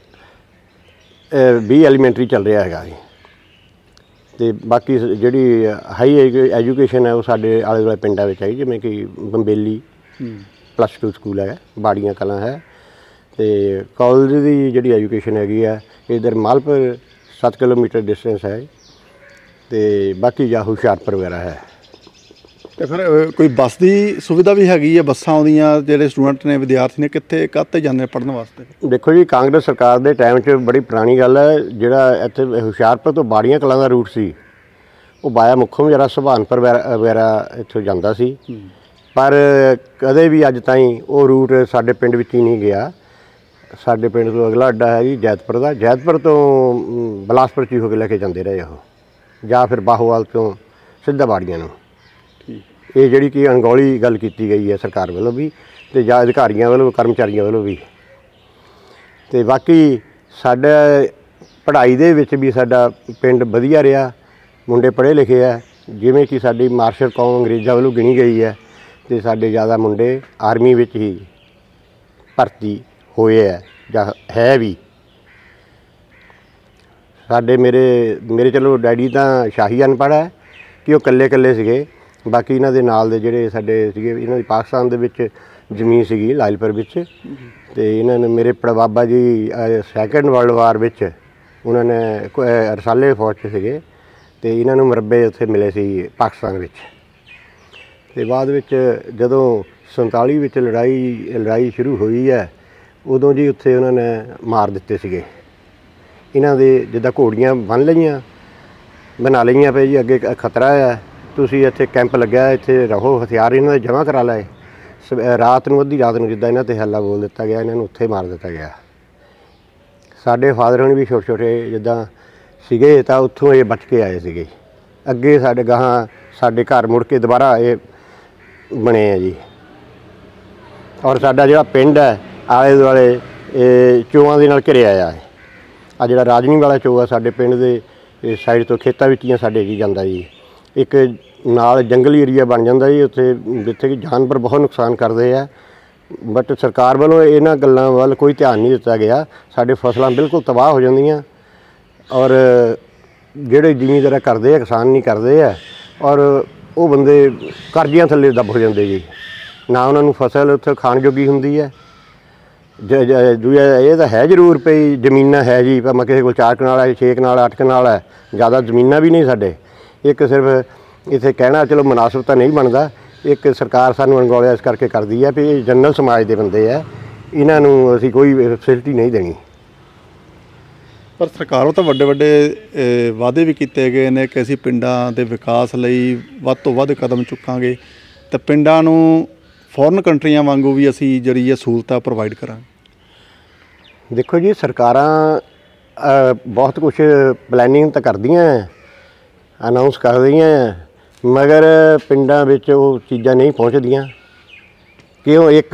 S3: ਵੀ ਐਲੀਮੈਂਟਰੀ ਚੱਲ ਰਿਹਾ ਹੈਗਾ ਜੀ। ਅਤੇ ਬਾਕੀ ਜਿਹੜੀ ਹਾਈ ਐਜੂਕੇਸ਼ਨ ਹੈ ਉਹ ਸਾਡੇ ਆਲੇ ਦੁਆਲੇ ਪਿੰਡਾਂ ਵਿੱਚ ਹੈ, ਜਿਵੇਂ ਕਿ ਬੰਬੇਲੀ ਪਲੱਸ ਟੂ ਸਕੂਲ ਹੈ, ਬਾੜੀਆਂ ਕਲਾਂ ਹੈ। ਅਤੇ ਕਾਲਜ ਦੀ ਜਿਹੜੀ ਐਜੂਕੇਸ਼ਨ ਹੈਗੀ ਆ ਇੱਧਰ ਮਾਲਪੁਰ ਸੱਤ ਕਿਲੋਮੀਟਰ ਡਿਸਟੈਂਸ ਹੈ, ਅਤੇ ਬਾਕੀ ਜਾਂ ਹੁਸ਼ਿਆਰਪੁਰ ਵਗੈਰਾ ਹੈ।
S2: ਅਤੇ ਫਿਰ ਕੋਈ ਬੱਸ ਦੀ ਸੁਵਿਧਾ ਵੀ ਹੈਗੀ ਹੈ? ਬੱਸਾਂ ਆਉਂਦੀਆਂ, ਜਿਹੜੇ ਸਟੂਡੈਂਟ ਨੇ, ਵਿਦਿਆਰਥੀ ਨੇ, ਕਿੱਥੇ ਕਾਹਤੇ ਜਾਂਦੇ ਪੜ੍ਹਨ ਵਾਸਤੇ?
S3: ਦੇਖੋ ਜੀ, ਕਾਂਗਰਸ ਸਰਕਾਰ ਦੇ ਟਾਈਮ 'ਚ ਬੜੀ ਪੁਰਾਣੀ ਗੱਲ ਹੈ, ਜਿਹੜਾ ਇੱਥੇ ਹੁਸ਼ਿਆਰਪੁਰ ਤੋਂ ਬਾੜੀਆਂ ਕਲਾਂ ਦਾ ਰੂਟ ਸੀ, ਉਹ ਬਾਇਆ ਮੁੱਖੋ ਮਜਾਰਾ ਸੁਭਾਨਪੁਰ ਵਗੈਰਾ ਵਗੈਰਾ ਇੱਥੋਂ ਜਾਂਦਾ ਸੀ। ਪਰ ਕਦੇ ਵੀ ਅੱਜ ਤਾਈਂ ਉਹ ਰੂਟ ਸਾਡੇ ਪਿੰਡ ਵਿੱਚ ਹੀ ਨਹੀਂ ਗਿਆ। ਸਾਡੇ ਪਿੰਡ ਤੋਂ ਅਗਲਾ ਅੱਡਾ ਹੈ ਜੀ ਜੈਤਪੁਰ ਦਾ, ਜੈਤਪੁਰ ਤੋਂ ਬਿਲਾਸਪੁਰ 'ਚ ਹੀ ਹੋ ਕੇ ਲੈ ਕੇ ਜਾਂਦੇ ਰਹੇ ਉਹ, ਜਾਂ ਫਿਰ ਬਾਹੋਵਾਲ ਤੋਂ ਸਿੱਧਾ ਬਾੜੀਆਂ ਨੂੰ। ਇਹ ਜਿਹੜੀ ਕਿ ਅਣਗੌਲੀ ਗੱਲ ਕੀਤੀ ਗਈ ਹੈ ਸਰਕਾਰ ਵੱਲੋਂ ਵੀ, ਅਤੇ ਜਾਂ ਅਧਿਕਾਰੀਆਂ ਵੱਲੋਂ, ਕਰਮਚਾਰੀਆਂ ਵੱਲੋਂ ਵੀ। ਅਤੇ ਬਾਕੀ ਸਾਡਾ ਪੜ੍ਹਾਈ ਦੇ ਵਿੱਚ ਵੀ ਸਾਡਾ ਪਿੰਡ ਵਧੀਆ ਰਿਹਾ, ਮੁੰਡੇ ਪੜ੍ਹੇ ਲਿਖੇ ਹੈ। ਜਿਵੇਂ ਕਿ ਸਾਡੀ ਮਾਰਸ਼ਲ ਕੌਮ ਅੰਗਰੇਜ਼ਾਂ ਵੱਲੋਂ ਗਿਣੀ ਗਈ ਹੈ, ਅਤੇ ਸਾਡੇ ਜ਼ਿਆਦਾ ਮੁੰਡੇ ਆਰਮੀ ਵਿੱਚ ਹੀ ਭਰਤੀ ਹੋਏ ਹੈ ਜਾਂ ਹੈ ਵੀ। ਸਾਡੇ ਮੇਰੇ ਮੇਰੇ ਚਲੋ ਡੈਡੀ ਤਾਂ ਸ਼ਾਹੀ ਅਨਪੜ੍ਹ ਹੈ ਕਿ ਉਹ ਇਕੱਲੇ ਇਕੱਲੇ ਸੀਗੇ, ਬਾਕੀ ਇਹਨਾਂ ਦੇ ਨਾਲ ਦੇ ਜਿਹੜੇ ਸਾਡੇ ਸੀਗੇ, ਇਹਨਾਂ ਦੀ ਪਾਕਿਸਤਾਨ ਦੇ ਵਿੱਚ ਜ਼ਮੀਨ ਸੀਗੀ ਲਾਇਲਪੁਰ ਵਿੱਚ, ਅਤੇ ਇਹਨਾਂ ਨੇ ਮੇਰੇ ਪੜਬਾਬਾ ਜੀ ਸੈਕਿੰਡ ਵਰਲਡ ਵਾਰ ਵਿੱਚ ਉਹਨਾਂ ਨੇ ਕੋ- ਅਹ ਰਸਾਲੇ ਫੌਜ 'ਚ ਸੀਗੇ, ਅਤੇ ਇਹਨਾਂ ਨੂੰ ਮੁਰੱਬੇ ਉੱਥੇ ਮਿਲੇ ਸੀ ਪਾਕਿਸਤਾਨ ਵਿੱਚ। ਅਤੇ ਬਾਅਦ ਵਿੱਚ ਜਦੋਂ ਸੰਤਾਲੀ ਵਿੱਚ ਲੜਾਈ ਲੜਾਈ ਸ਼ੁਰੂ ਹੋਈ ਹੈ, ਉਦੋਂ ਜੀ ਉੱਥੇ ਉਹਨਾਂ ਨੇ ਮਾਰ ਦਿੱਤੇ ਸੀਗੇ। ਇਹਨਾਂ ਦੇ ਜਿੱਦਾਂ ਘੋੜੀਆਂ ਬੰਨ੍ਹ ਲਈਆਂ, ਬਣਾ ਲਈਆਂ ਪਏ ਜੀ, ਅੱਗੇ ਖਤਰਾ ਹੈ, ਤੁਸੀਂ ਇੱਥੇ ਕੈਂਪ ਲੱਗਿਆ, ਇੱਥੇ ਰਹੋ, ਹਥਿਆਰ ਇਹਨਾਂ ਦੇ ਜਮ੍ਹਾਂ ਕਰਾ ਲਏ। ਸਵ- ਰਾਤ ਨੂੰ ਅੱਧੀ ਰਾਤ ਨੂੰ ਜਿੱਦਾਂ ਇਹਨਾਂ 'ਤੇ ਹੱਲਾ ਬੋਲ ਦਿੱਤਾ ਗਿਆ, ਇਹਨਾਂ ਨੂੰ ਉੱਥੇ ਮਾਰ ਦਿੱਤਾ ਗਿਆ। ਸਾਡੇ ਫਾਦਰ ਹੋਣੀ ਵੀ ਛੋਟੇ ਛੋਟੇ ਜਿੱਦਾਂ ਸੀਗੇ, ਤਾਂ ਉੱਥੋਂ ਇਹ ਬਚ ਕੇ ਆਏ ਸੀਗੇ। ਅੱਗੇ ਸਾਡੇ ਗਾਹਾਂ ਸਾਡੇ ਘਰ ਮੁੜ ਕੇ ਦੁਬਾਰਾ ਇਹ ਬਣੇ ਆ ਜੀ। ਔਰ ਸਾਡਾ ਜਿਹੜਾ ਪਿੰਡ ਹੈ ਆਲੇ ਦੁਆਲੇ ਇਹ ਚੋਆਂ ਦੇ ਨਾਲ ਘਿਰਿਆ ਆ। ਆ ਜਿਹੜਾ ਰਾਜਨੀ ਵਾਲਾ ਚੋਅ ਆ ਸਾਡੇ ਪਿੰਡ ਦੇ ਸਾਈਡ ਤੋਂ ਖੇਤਾਂ ਵਿੱਚ ਹੀ ਸਾਡੇ ਜੀ ਜਾਂਦਾ ਜੀ। ਇੱਕ ਨਾਲ ਜੰਗਲੀ ਏਰੀਆ ਬਣ ਜਾਂਦਾ ਜੀ ਉੱਥੇ, ਜਿੱਥੇ ਕਿ ਜਾਨਵਰ ਬਹੁਤ ਨੁਕਸਾਨ ਕਰਦੇ ਆ, ਬਟ ਸਰਕਾਰ ਵੱਲੋਂ ਇਹਨਾਂ ਗੱਲਾਂ ਵੱਲ ਕੋਈ ਧਿਆਨ ਨਹੀਂ ਦਿੱਤਾ ਗਿਆ। ਸਾਡੇ ਫਸਲਾਂ ਬਿਲਕੁਲ ਤਬਾਹ ਹੋ ਜਾਂਦੀਆਂ, ਔਰ ਜਿਹੜੇ ਜ਼ਿਮੀਂਦਾਰ ਕਰਦੇ ਆ, ਕਿਸਾਨ ਨਹੀਂ ਕਰਦੇ ਆ, ਔਰ ਉਹ ਬੰਦੇ ਕਰਜ਼ਿਆਂ ਥੱਲੇ ਦੱਬ ਹੋ ਜਾਂਦੇ ਜੀ। ਨਾ ਉਹਨਾਂ ਨੂੰ ਫਸਲ ਉੱਥੇ ਖਾਣ ਜੋਗੀ ਹੁੰਦੀ ਹੈ। ਦੂਜਾ ਇਹ ਤਾਂ ਹੈ ਜ਼ਰੂਰ ਪਈ ਜ਼ਮੀਨਾਂ ਹੈ ਜੀ, ਭਾਵੇਂ ਕਿਸੇ ਕੋਲ ਚਾਰ ਕਨਾਲ ਹੈ, ਛੇ ਕਨਾਲ, ਅੱਠ ਕਨਾਲ ਹੈ, ਜ਼ਿਆਦਾ ਜ਼ਮੀਨਾਂ ਵੀ ਨਹੀਂ ਸਾਡੇ। ਇੱਕ ਸਿਰਫ ਇੱਥੇ ਕਹਿਣਾ ਚਲੋ ਮੁਨਾਸਬ ਤਾਂ ਨਹੀਂ ਬਣਦਾ, ਇੱਕ ਸਰਕਾਰ ਸਾਨੂੰ ਅਣਗੌਲਿਆ ਇਸ ਕਰਕੇ ਕਰਦੀ ਹੈ ਵੀ ਇਹ ਜਨਰਲ ਸਮਾਜ ਦੇ ਬੰਦੇ ਆ, ਇਹਨਾਂ ਨੂੰ ਅਸੀਂ ਕੋਈ ਫੈਸਿਲਿਟੀ ਨਹੀਂ ਦੇਣੀ।
S2: ਪਰ ਸਰਕਾਰੋਂ ਤਾਂ ਵੱਡੇ ਵੱਡੇ ਵਾਅਦੇ ਵੀ ਕੀਤੇ ਗਏ ਨੇ ਕਿ ਅਸੀਂ ਪਿੰਡਾਂ ਦੇ ਵਿਕਾਸ ਲਈ ਵੱਧ ਤੋਂ ਵੱਧ ਕਦਮ ਚੁੱਕਾਂਗੇ, ਅਤੇ ਪਿੰਡਾਂ ਨੂੰ ਫੋਰਨ ਕੰਟਰੀਆਂ ਵਾਂਗੂ ਵੀ ਅਸੀਂ ਜਿਹੜੀ ਇਹ ਸਹੂਲਤਾਂ ਪ੍ਰੋਵਾਈਡ ਕਰਾਂਗੇ।
S3: ਦੇਖੋ ਜੀ, ਸਰਕਾਰਾਂ ਬਹੁਤ ਕੁਛ ਪਲੈਨਿੰਗ ਤਾਂ ਕਰਦੀਆਂ, ਅਨਾਊਂਸ ਕਰਦੀਆਂ, ਮਗਰ ਪਿੰਡਾਂ ਵਿੱਚ ਉਹ ਚੀਜ਼ਾਂ ਨਹੀਂ ਪਹੁੰਚਦੀਆਂ। ਕਿਉਂ? ਇੱਕ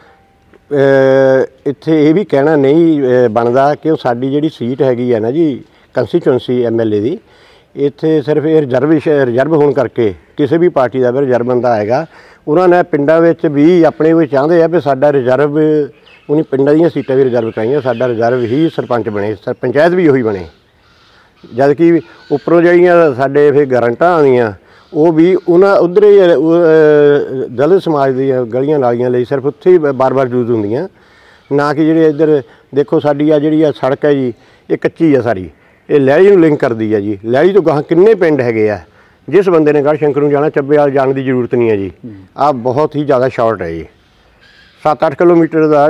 S3: ਇੱਥੇ ਇਹ ਵੀ ਕਹਿਣਾ ਨਹੀਂ ਬਣਦਾ ਕਿ ਉਹ ਸਾਡੀ ਜਿਹੜੀ ਸੀਟ ਹੈਗੀ ਹੈ ਨਾ ਜੀ ਕੰਸਟੀਚੁਐਂਸੀ ਐਮ ਐਲ ਏ ਦੀ, ਇੱਥੇ ਸਿਰਫ ਇਹ ਰਿਜ਼ਰਵ ਰਿਜ਼ਰਵ ਹੋਣ ਕਰਕੇ ਕਿਸੇ ਵੀ ਪਾਰਟੀ ਦਾ ਵੀ ਰਿਜ਼ਰਵ ਬੰਦਾ ਆਏਗਾ, ਉਹਨਾਂ ਨੇ ਪਿੰਡਾਂ ਵਿੱਚ ਵੀ ਆਪਣੇ ਕੋਈ ਚਾਹੁੰਦੇ ਆ ਵੀ ਸਾਡਾ ਰਿਜ਼ਰਵ, ਉਹਨੇ ਪਿੰਡਾਂ ਦੀਆਂ ਸੀਟਾਂ ਵੀ ਰਿਜ਼ਰਵ ਕਰਾਈਆਂ, ਸਾਡਾ ਰਿਜ਼ਰਵ ਹੀ ਸਰਪੰਚ ਬਣੇ, ਸਰ ਪੰਚਾਇਤ ਵੀ ਉਹੀ ਬਣੇ। ਜਦ ਕਿ ਉੱਪਰੋਂ ਜਿਹੜੀਆਂ ਸਾਡੇ ਫਿਰ ਗਰੰਟਾਂ ਆਉਂਦੀਆਂ ਉਹ ਵੀ ਉਹਨਾਂ ਉੱਧਰ ਹੀ ਦਲਿਤ ਸਮਾਜ ਦੀਆਂ ਗਲੀਆਂ ਨਾਲੀਆਂ ਲਈ ਸਿਰਫ ਉੱਥੇ ਹੀ ਬਾਰ ਬਾਰ ਯੂਜ਼ ਹੁੰਦੀਆਂ, ਨਾ ਕਿ ਜਿਹੜੇ ਇੱਧਰ ਦੇਖੋ ਸਾਡੀ ਆ ਜਿਹੜੀ ਆ ਸੜਕ ਹੈ ਜੀ, ਇਹ ਕੱਚੀ ਆ ਸਾਰੀ, ਇਹ ਲਹਿਰੀ ਨੂੰ ਲਿੰਕ ਕਰਦੀ ਹੈ ਜੀ। ਲਹਿਰੀ ਤੋਂ ਗਾਹਾਂ ਕਿੰਨੇ ਪਿੰਡ ਹੈਗੇ ਆ, ਜਿਸ ਬੰਦੇ ਨੇ ਗੜ੍ਹ ਸ਼ੰਕਰ ਨੂੰ ਜਾਣਾ ਚੱਬੇਵਾਲ ਜਾਣ ਦੀ ਜ਼ਰੂਰਤ ਨਹੀਂ ਹੈ ਜੀ। ਆਹ ਬਹੁਤ ਹੀ ਜ਼ਿਆਦਾ ਸ਼ਾਰਟ ਹੈ ਜੀ, ਸੱਤ ਅੱਠ ਕਿਲੋਮੀਟਰ ਦਾ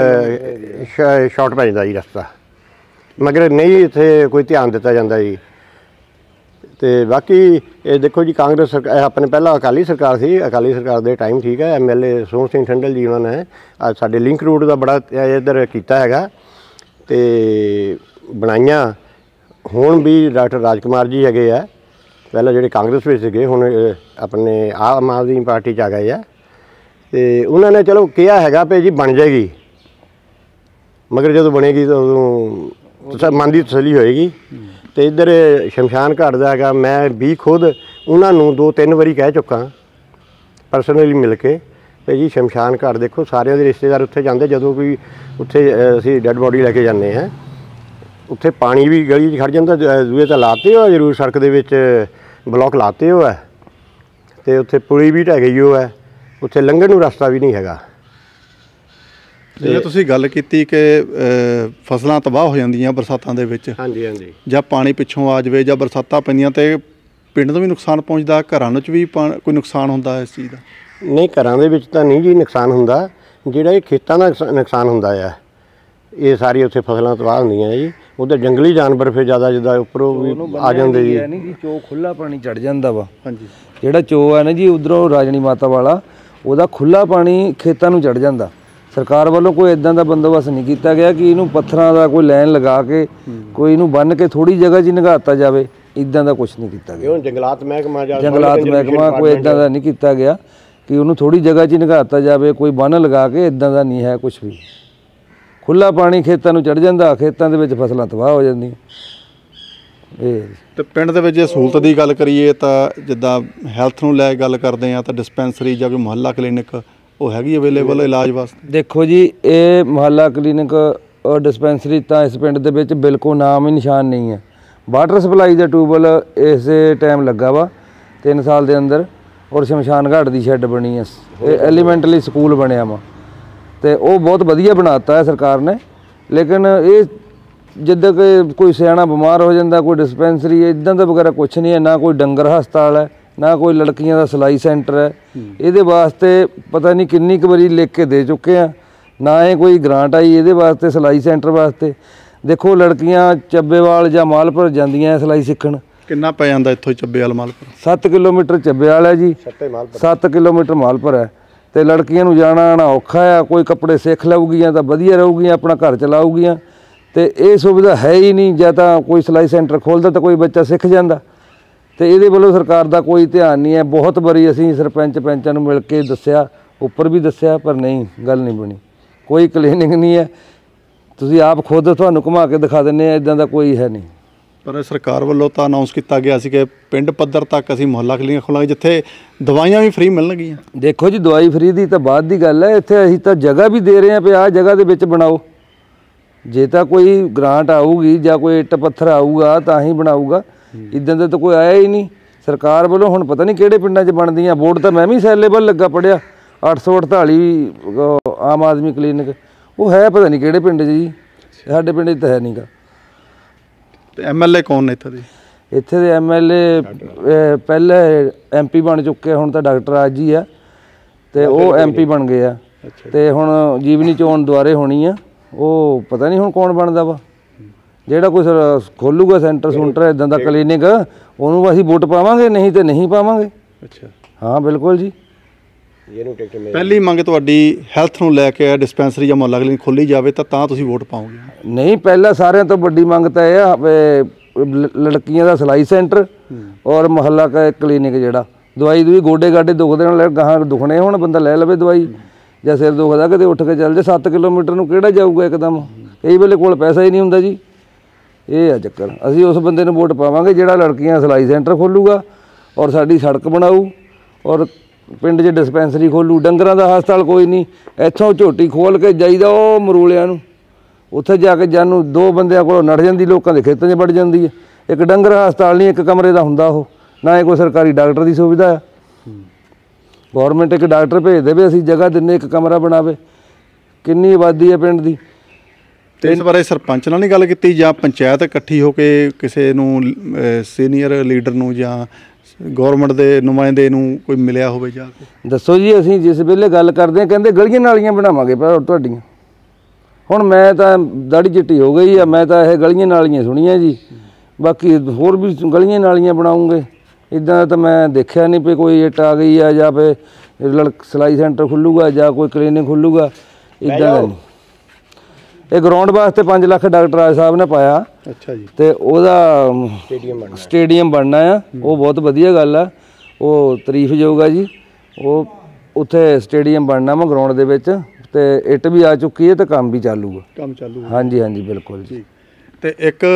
S3: ਸ਼ਾਰਟ ਪੈ ਜਾਂਦਾ ਜੀ ਰਸਤਾ, ਮਗਰ ਨਹੀਂ ਇੱਥੇ ਕੋਈ ਧਿਆਨ ਦਿੱਤਾ ਜਾਂਦਾ ਜੀ। ਅਤੇ ਬਾਕੀ ਇਹ ਦੇਖੋ ਜੀ, ਕਾਂਗਰਸ ਸਰਕਾਰ ਆਪਣੇ ਪਹਿਲਾਂ ਅਕਾਲੀ ਸਰਕਾਰ ਸੀ, ਅਕਾਲੀ ਸਰਕਾਰ ਦੇ ਟਾਈਮ ਠੀਕ ਹੈ, M L A Sohan Singh Thandal ji ਉਹਨਾਂ ਨੇ ਅੱਜ ਸਾਡੇ ਲਿੰਕ ਰੋਡ ਦਾ ਬੜਾ ਇੱਧਰ ਕੀਤਾ ਹੈਗਾ ਅਤੇ ਬਣਾਈਆਂ। ਹੁਣ ਵੀ ਡਾਕਟਰ ਰਾਜ ਕੁਮਾਰ ਜੀ ਹੈਗੇ ਆ, ਪਹਿਲਾਂ ਜਿਹੜੇ ਕਾਂਗਰਸ ਵਿੱਚ ਸੀਗੇ, ਹੁਣ ਆਪਣੇ ਆਮ ਆਦਮੀ ਪਾਰਟੀ 'ਚ ਆ ਗਏ ਆ, ਅਤੇ ਉਹਨਾਂ ਨੇ ਚਲੋ ਕਿਹਾ ਹੈਗਾ ਵੀ ਜੀ ਬਣ ਜਾਏਗੀ, ਮਗਰ ਜਦੋਂ ਬਣੇਗੀ ਤਾਂ ਉਦੋਂ ਮਨ ਦੀ ਤਸੱਲੀ ਹੋਏਗੀ। ਅਤੇ ਇੱਧਰ ਸ਼ਮਸ਼ਾਨ ਘਾਟ ਦਾ ਹੈਗਾ, ਮੈਂ ਵੀ ਖੁਦ ਉਹਨਾਂ ਨੂੰ ਦੋ ਤਿੰਨ ਵਾਰੀ ਕਹਿ ਚੁੱਕਾ ਪਰਸਨਲੀ ਮਿਲ ਕੇ ਵੀ ਜੀ ਸ਼ਮਸ਼ਾਨ ਘਾਟ ਦੇਖੋ, ਸਾਰਿਆਂ ਦੇ ਰਿਸ਼ਤੇਦਾਰ ਉੱਥੇ ਜਾਂਦੇ, ਜਦੋਂ ਕੋਈ ਉੱਥੇ ਅਸੀਂ ਡੈੱਡ ਬੋਡੀ ਲੈ ਕੇ ਜਾਂਦੇ ਹਾਂ, ਉੱਥੇ ਪਾਣੀ ਵੀ ਗਲੀ 'ਚ ਖੜ੍ਹ ਜਾਂਦਾ, ਦੂਏ ਤਾਂ ਲਾਤੇ ਹੋ ਜ਼ਰੂਰ, ਸੜਕ ਦੇ ਵਿੱਚ ਬਲੋਕ ਲਾਤੇ ਹੋ ਹੈ, ਅਤੇ ਉੱਥੇ ਪੁਲੀ ਵੀ ਢਹਿ ਗਈ ਹੋ ਹੈ, ਉੱਥੇ ਲੰਘਣ ਨੂੰ ਰਸਤਾ ਵੀ ਨਹੀਂ ਹੈਗਾ।
S2: ਜਿਵੇਂ ਤੁਸੀਂ ਗੱਲ ਕੀਤੀ ਕਿ ਫਸਲਾਂ ਤਬਾਹ ਹੋ ਜਾਂਦੀਆਂ ਬਰਸਾਤਾਂ ਦੇ ਵਿੱਚ,
S3: ਹਾਂਜੀ ਹਾਂਜੀ,
S2: ਜਾਂ ਪਾਣੀ ਪਿੱਛੋਂ ਆ ਜਾਵੇ ਜਾਂ ਬਰਸਾਤਾਂ ਪੈਂਦੀਆਂ ਤਾਂ ਪਿੰਡ ਨੂੰ ਵੀ ਨੁਕਸਾਨ ਪਹੁੰਚਦਾ, ਘਰਾਂ ਨੂੰ 'ਚ ਵੀ ਪਾ ਕੋਈ ਨੁਕਸਾਨ ਹੁੰਦਾ ਇਸ ਚੀਜ਼ ਦਾ?
S3: ਨਹੀਂ, ਘਰਾਂ ਦੇ ਵਿੱਚ ਤਾਂ ਨਹੀਂ ਜੀ ਨੁਕਸਾਨ ਹੁੰਦਾ, ਜਿਹੜਾ ਇਹ ਖੇਤਾਂ ਦਾ ਨੁਕਸਾਨ ਹੁੰਦਾ ਆ, ਇਹ ਸਾਰੀ ਉੱਥੇ ਫਸਲਾਂ ਤਬਾਹ ਹੁੰਦੀਆਂ ਜੀ। ਉੱਧਰ ਜੰਗਲੀ ਜਾਨਵਰ ਫਿਰ ਜ਼ਿਆਦਾ ਜਿੱਦਾਂ ਉੱਪਰੋਂ ਵੀ ਆ ਜਾਂਦੇ ਜੀ।
S4: ਨਹੀਂ ਜੀ, ਚੋ ਖੁੱਲ੍ਹਾ ਪਾਣੀ ਚੜ੍ਹ ਜਾਂਦਾ ਵਾ।
S2: ਹਾਂਜੀ,
S4: ਜਿਹੜਾ ਚੋ ਹੈ ਨਾ ਜੀ ਉੱਧਰੋਂ ਰਾਜਣੀ ਮਾਤਾ ਵਾਲਾ, ਉਹਦਾ ਖੁੱਲ੍ਹਾ ਪਾਣੀ ਖੇਤਾਂ ਨੂੰ ਚੜ੍ਹ ਜਾਂਦਾ। ਸਰਕਾਰ ਵੱਲੋਂ ਕੋਈ ਇਦਾਂ ਦਾ ਬੰਦੋਬਸਤ ਨਹੀਂ ਕੀਤਾ ਗਿਆ ਕਿ ਇਹਨੂੰ ਪੱਥਰਾਂ ਦਾ ਕੋਈ ਲਾਈਨ ਲਗਾ ਕੇ ਕੋਈ ਇਹਨੂੰ ਬੰਨ੍ਹ ਕੇ ਥੋੜ੍ਹੀ ਜਗ੍ਹਾ 'ਚ ਨਿਘਾਤਾ ਜਾਵੇ, ਇੱਦਾਂ ਦਾ ਕੁਛ ਨਹੀਂ ਕੀਤਾ ਗਿਆ।
S3: ਜੰਗਲਾਤ ਮਹਿਕਮਾ ਜਾਂ
S4: ਜੰਗਲਾਤ ਮਹਿਕਮਾ ਕੋਈ ਇੱਦਾਂ ਦਾ ਨਹੀਂ ਕੀਤਾ ਗਿਆ ਕਿ ਉਹਨੂੰ ਥੋੜ੍ਹੀ ਜਗ੍ਹਾ 'ਚ ਨਿਘਾਤਾ ਜਾਵੇ, ਕੋਈ ਬੰਨ੍ਹ ਲਗਾ ਕੇ, ਇੱਦਾਂ ਦਾ ਨਹੀਂ ਹੈ ਕੁਛ ਵੀ। ਖੁੱਲ੍ਹਾ ਪਾਣੀ ਖੇਤਾਂ ਨੂੰ ਚੜ੍ਹ ਜਾਂਦਾ, ਖੇਤਾਂ ਦੇ ਵਿੱਚ ਫਸਲਾਂ ਤਬਾਹ ਹੋ ਜਾਂਦੀਆਂ। ਇਹ
S2: ਅਤੇ ਪਿੰਡ ਦੇ ਵਿੱਚ ਜੇ ਸਹੂਲਤ ਦੀ ਗੱਲ ਕਰੀਏ ਤਾਂ ਜਿੱਦਾਂ ਹੈਲਥ ਨੂੰ ਲੈ ਕੇ ਗੱਲ ਕਰਦੇ ਹਾਂ ਤਾਂ ਡਿਸਪੈਂਸਰੀ ਜਾਂ ਕੋਈ ਮੁਹੱਲਾ ਕਲੀਨਿਕ ਉਹ ਹੈਗੀ ਅਵੇਲੇਬਲ ਇਲਾਜ ਵਾਸਤੇ?
S4: ਦੇਖੋ ਜੀ, ਇਹ ਮੁਹੱਲਾ ਕਲੀਨਿਕ ਔਰ ਡਿਸਪੈਂਸਰੀ ਤਾਂ ਇਸ ਪਿੰਡ ਦੇ ਵਿੱਚ ਬਿਲਕੁਲ ਨਾਮ ਹੀ ਨਿਸ਼ਾਨ ਨਹੀਂ ਹੈ। ਵਾਟਰ ਸਪਲਾਈ ਦਾ ਟਿਊਬਵੈੱਲ ਇਸੇ ਟਾਈਮ ਲੱਗਾ ਵਾ ਤਿੰਨ ਸਾਲ ਦੇ ਅੰਦਰ, ਔਰ ਸ਼ਮਸ਼ਾਨ ਘਾਟ ਦੀ ਸ਼ੈੱਡ ਬਣੀ ਆ, ਇਹ ਐਲੀਮੈਂਟਲੀ ਸਕੂਲ ਬਣਿਆ ਵਾ ਤੇ ਉਹ ਬਹੁਤ ਵਧੀਆ ਬਣਾਤਾ ਹੈ ਸਰਕਾਰ ਨੇ। ਲੇਕਿਨ ਇਹ ਜਿੱਦਾਂ ਕਿ ਕੋਈ ਸਿਆਣਾ ਬਿਮਾਰ ਹੋ ਜਾਂਦਾ, ਕੋਈ ਡਿਸਪੈਂਸਰੀ ਇੱਦਾਂ ਦਾ ਵਗੈਰਾ ਕੁਛ ਨਹੀਂ ਹੈ, ਨਾ ਕੋਈ ਡੰਗਰ ਹਸਪਤਾਲ ਹੈ, ਨਾ ਕੋਈ ਲੜਕੀਆਂ ਦਾ ਸਿਲਾਈ ਸੈਂਟਰ ਹੈ। ਇਹਦੇ ਵਾਸਤੇ ਪਤਾ ਨਹੀਂ ਕਿੰਨੀ ਕੁ ਵਾਰੀ ਲਿਖ ਕੇ ਦੇ ਚੁੱਕੇ ਆ, ਨਾ ਇਹ ਕੋਈ ਗ੍ਰਾਂਟ ਆਈ ਇਹਦੇ ਵਾਸਤੇ ਸਿਲਾਈ ਸੈਂਟਰ ਵਾਸਤੇ। ਦੇਖੋ ਲੜਕੀਆਂ ਚੱਬੇਵਾਲ ਜਾਂ ਮਾਲਪੁਰ ਜਾਂਦੀਆਂ ਸਿਲਾਈ ਸਿੱਖਣ।
S2: ਕਿੰਨਾ ਪੈ ਜਾਂਦਾ ਇੱਥੋਂ ਚੱਬੇਵਾਲ ਮਾਲਪੁਰ?
S4: ਸੱਤ ਕਿਲੋਮੀਟਰ ਚੱਬੇਵਾਲ ਹੈ ਜੀ, ਸੱਤ ਕਿਲੋਮੀਟਰ ਮਾਲਪੁਰ ਹੈ। ਤੇ ਲੜਕੀਆਂ ਨੂੰ ਜਾਣਾ ਆਉਣਾ ਔਖਾ ਆ। ਕੋਈ ਕੱਪੜੇ ਸਿੱਖ ਲਊਗੀਆਂ ਤਾਂ ਵਧੀਆ ਰਹੂਗੀਆਂ, ਆਪਣਾ ਘਰ ਚਲਾਊਗੀਆਂ। ਤੇ ਇਹ ਸੁਵਿਧਾ ਹੈ ਹੀ ਨਹੀਂ। ਜਾਂ ਤਾਂ ਕੋਈ ਸਿਲਾਈ ਸੈਂਟਰ ਖੋਲ੍ਹਦਾ ਤਾਂ ਕੋਈ ਬੱਚਾ ਸਿੱਖ ਜਾਂਦਾ, ਤੇ ਇਹਦੇ ਵੱਲੋਂ ਸਰਕਾਰ ਦਾ ਕੋਈ ਧਿਆਨ ਨਹੀਂ ਹੈ। ਬਹੁਤ ਵਾਰੀ ਅਸੀਂ ਸਰਪੰਚ ਪੈਂਚਾਂ ਨੂੰ ਮਿਲ ਕੇ ਦੱਸਿਆ, ਉੱਪਰ ਵੀ ਦੱਸਿਆ, ਪਰ ਨਹੀਂ, ਗੱਲ ਨਹੀਂ ਬਣੀ। ਕੋਈ ਕਲੀਨਿਕ ਨਹੀਂ ਹੈ। ਤੁਸੀਂ ਆਪ ਖੁਦ ਤੁਹਾਨੂੰ ਘੁਮਾ ਕੇ ਦਿਖਾ ਦਿੰਦੇ ਆ, ਇੱਦਾਂ ਦਾ ਕੋਈ ਹੈ ਨਹੀਂ।
S2: ਪਰ ਸਰਕਾਰ ਵੱਲੋਂ ਤਾਂ ਅਨਾਉਂਸ ਕੀਤਾ ਗਿਆ ਸੀ ਕਿ ਪਿੰਡ ਪੱਧਰ ਤੱਕ ਅਸੀਂ ਮੁਹੱਲਾ ਕਲੀਨਿਕ ਖੋਲਾਂਗੇ ਜਿੱਥੇ ਦਵਾਈਆਂ ਵੀ ਫ੍ਰੀ ਮਿਲਣਗੀਆਂ।
S4: ਦੇਖੋ ਜੀ, ਦਵਾਈ ਫ੍ਰੀ ਦੀ ਤਾਂ ਬਾਅਦ ਦੀ ਗੱਲ ਹੈ। ਇੱਥੇ ਅਸੀਂ ਤਾਂ ਜਗ੍ਹਾ ਵੀ ਦੇ ਰਹੇ ਹਾਂ ਵੀ ਆਹ ਜਗ੍ਹਾ ਦੇ ਵਿੱਚ ਬਣਾਓ। ਜੇ ਤਾਂ ਕੋਈ ਗ੍ਰਾਂਟ ਆਊਗੀ ਜਾਂ ਕੋਈ ਇੱਟ ਪੱਥਰ ਆਊਗਾ ਤਾਂ ਹੀ ਬਣਾਊਗਾ। ਇੱਦਾਂ ਦਾ ਤਾਂ ਕੋਈ ਆਇਆ ਹੀ ਨਹੀਂ ਸਰਕਾਰ ਵੱਲੋਂ। ਹੁਣ ਪਤਾ ਨਹੀਂ ਕਿਹੜੇ ਪਿੰਡਾਂ 'ਚ ਬਣਦੀਆਂ। ਬੋਰਡ ਤਾਂ ਮੈਂ ਵੀ ਸੈਲ ਲੈਵਲ ਲੱਗਾ ਪੜ੍ਹਿਆ, ਅੱਠ ਸੌ ਅਠਤਾਲੀ ਆਮ ਆਦਮੀ ਕਲੀਨਿਕ, ਉਹ ਹੈ ਪਤਾ ਨਹੀਂ ਕਿਹੜੇ ਪਿੰਡ 'ਚ ਜੀ। ਸਾਡੇ ਪਿੰਡ 'ਚ ਤਾਂ ਹੈ ਨਹੀਂ ਗਾ।
S2: ਤੇ ਐਮ ਐਲ ਏ ਕੌਣ ਨੇ ਇੱਥੇ ਦੇ?
S4: ਇੱਥੇ ਦੇ ਐਮ ਐਲ ਏ ਪਹਿਲੇ ਐਮ ਪੀ ਬਣ ਚੁੱਕੇ, ਹੁਣ ਤਾਂ ਡਾਕਟਰ ਰਾਜ ਜੀ ਆ, ਤੇ ਉਹ ਐਮ ਪੀ ਬਣ ਗਏ ਆ। ਤੇ ਹੁਣ ਜੀਵਨੀ ਚੋਣ ਦੁਆਰੇ ਹੋਣੀ ਆ, ਉਹ ਪਤਾ ਨਹੀਂ ਹੁਣ ਕੌਣ ਬਣਦਾ ਵਾ। ਜਿਹੜਾ ਕੋਈ ਖੋਲੂਗਾ ਸੈਂਟਰ ਸੂੰਟਰ ਇੱਦਾਂ ਦਾ ਕਲੀਨਿਕ, ਉਹਨੂੰ ਅਸੀਂ ਵੋਟ ਪਾਵਾਂਗੇ, ਨਹੀਂ ਤੇ ਨਹੀਂ ਪਾਵਾਂਗੇ।
S2: ਅੱਛਾ,
S4: ਹਾਂ ਬਿਲਕੁਲ ਜੀ।
S2: ਪਹਿਲੀ ਮੰਗ ਤੁਹਾਡੀ ਹੈਲਥ ਨੂੰ ਲੈ ਕੇ ਡਿਸਪੈਂਸਰੀ ਜਾਂ ਮੁਹੱਲਾ ਕਲੀਨਿਕ ਖੋਲ੍ਹੀ ਜਾਵੇ ਤਾਂ ਤਾਂ ਤੁਸੀਂ ਵੋਟ ਪਾਓਗੇ?
S4: ਨਹੀਂ, ਪਹਿਲਾਂ ਸਾਰਿਆਂ ਤੋਂ ਵੱਡੀ ਮੰਗ ਤਾਂ ਇਹ ਆ ਵੀ ਲੜਕੀਆਂ ਦਾ ਸਿਲਾਈ ਸੈਂਟਰ ਔਰ ਮੁਹੱਲਾ ਕਲੀਨਿਕ, ਜਿਹੜਾ ਦਵਾਈ ਦੂਈ ਗੋਡੇ ਗਾਡੇ ਦੁਖਦੇ ਨਾਲ ਗਾਹਾਂ ਦੁਖਣੇ ਹੁਣ ਬੰਦਾ ਲੈ ਲਵੇ ਦਵਾਈ, ਜਾਂ ਸਿਰ ਦੁਖਦਾ ਕਿਤੇ ਉੱਠ ਕੇ ਚੱਲ ਜੇ। ਸੱਤ ਕਿਲੋਮੀਟਰ ਨੂੰ ਕਿਹੜਾ ਜਾਊਗਾ ਇੱਕਦਮ? ਕਈ ਵੇਲੇ ਕੋਲ ਪੈਸਾ ਹੀ ਨਹੀਂ ਹੁੰਦਾ ਜੀ। ਇਹ ਆ ਚੱਕਰ। ਅਸੀਂ ਉਸ ਬੰਦੇ ਨੂੰ ਵੋਟ ਪਾਵਾਂਗੇ ਜਿਹੜਾ ਲੜਕੀਆਂ ਸਿਲਾਈ ਸੈਂਟਰ ਖੋਲੂਗਾ ਔਰ ਸਾਡੀ ਸੜਕ ਬਣਾਊ ਔਰ ਪਿੰਡ 'ਚ ਡਿਸਪੈਂਸਰੀ ਖੋਲੂ। ਡੰਗਰਾਂ ਦਾ ਹਸਪਤਾਲ ਕੋਈ ਨਹੀਂ। ਇੱਥੋਂ ਝੋਟੀ ਖੋਲ੍ਹ ਕੇ ਜਾਈਦਾ ਉਹ ਮਰੂਲਿਆਂ ਨੂੰ, ਉੱਥੇ ਜਾ ਕੇ ਜਾਨੂੰ ਦੋ ਬੰਦਿਆਂ ਕੋਲੋਂ ਨੜ ਜਾਂਦੀ, ਲੋਕਾਂ ਦੇ ਖੇਤਾਂ 'ਚ ਵੜ ਜਾਂਦੀ ਹੈ। ਇੱਕ ਡੰਗਰ ਹਸਪਤਾਲ ਨਹੀਂ, ਇੱਕ ਕਮਰੇ ਦਾ ਹੁੰਦਾ ਉਹ, ਨਾ ਇਹ ਕੋਈ ਸਰਕਾਰੀ ਡਾਕਟਰ ਦੀ ਸੁਵਿਧਾ ਆ। ਗੌਰਮੈਂਟ ਇੱਕ ਡਾਕਟਰ ਭੇਜ ਦੇਵੇ, ਅਸੀਂ ਜਗ੍ਹਾ ਦਿੰਦੇ, ਇੱਕ ਕਮਰਾ ਬਣਾਵੇ। ਕਿੰਨੀ ਆਬਾਦੀ ਹੈ ਪਿੰਡ ਦੀ।
S2: ਤੇ ਇਸ ਬਾਰੇ ਸਰਪੰਚ ਨਾਲ ਨਹੀਂ ਗੱਲ ਕੀਤੀ, ਜਾਂ ਪੰਚਾਇਤ ਇਕੱਠੀ ਹੋ ਕੇ ਕਿਸੇ ਨੂੰ ਸੀਨੀਅਰ ਲੀਡਰ ਨੂੰ ਜਾਂ ਗੌਰਮੈਂਟ ਦੇ ਨੁਮਾਇੰਦੇ ਨੂੰ ਕੋਈ ਮਿਲਿਆ ਹੋਵੇ ਜਾ ਕੇ?
S4: ਦੱਸੋ ਜੀ, ਅਸੀਂ ਜਿਸ ਵੇਲੇ ਗੱਲ ਕਰਦੇ ਹਾਂ ਕਹਿੰਦੇ ਗਲੀਆਂ ਨਾਲੀਆਂ ਬਣਾਵਾਂਗੇ ਪਰ ਤੁਹਾਡੀਆਂ। ਹੁਣ ਮੈਂ ਤਾਂ ਦਾੜੀ ਚਿੱਟੀ ਹੋ ਗਈ ਆ, ਮੈਂ ਤਾਂ ਇਹ ਗਲੀਆਂ ਨਾਲੀਆਂ ਸੁਣੀਆਂ ਜੀ। ਬਾਕੀ ਹੋਰ ਵੀ ਗਲੀਆਂ ਨਾਲੀਆਂ ਬਣਾਉਂਗੇ ਇੱਦਾਂ ਦਾ ਤਾਂ ਮੈਂ ਦੇਖਿਆ ਨਹੀਂ ਵੀ ਕੋਈ ਇੱਟ ਆ ਗਈ ਆ ਜਾਂ ਫਿਰ ਲੜ ਸਿਲਾਈ ਸੈਂਟਰ ਖੁੱਲੂਗਾ ਜਾਂ ਕੋਈ ਕਲੀਨਿਕ ਖੁੱਲੂਗਾ, ਇੱਦਾਂ ਦਾ ਨਹੀਂ। ਇਹ ਗਰਾਊਂਡ ਵਾਸਤੇ ਪੰਜ ਲੱਖ ਡਾਕਟਰ ਰਾਜ ਸਾਹਿਬ ਨੇ ਪਾਇਆ।
S2: ਅੱਛਾ ਜੀ।
S4: ਤੇ ਉਹਦਾ ਸਟੇਡੀਅਮ ਬਣਨਾ ਆ, ਉਹ ਬਹੁਤ ਵਧੀਆ ਗੱਲ ਆ, ਉਹ ਤਾਰੀਫਯੋਗ ਆ ਜੀ। ਉਹ ਉੱਥੇ ਸਟੇਡੀਅਮ ਬਣਨਾ ਵਾ ਗਰਾਊਂਡ ਦੇ ਵਿੱਚ, ਤੇ ਇੱਟ ਵੀ ਆ ਚੁੱਕੀ ਹੈ ਤੇ ਕੰਮ ਵੀ ਚਾਲੂਗਾ।
S2: ਕੰਮ ਚਾਲੂ? ਹਾਂਜੀ
S4: ਹਾਂਜੀ ਬਿਲਕੁਲ ਜੀ।
S2: ਤੇ ਇੱਕ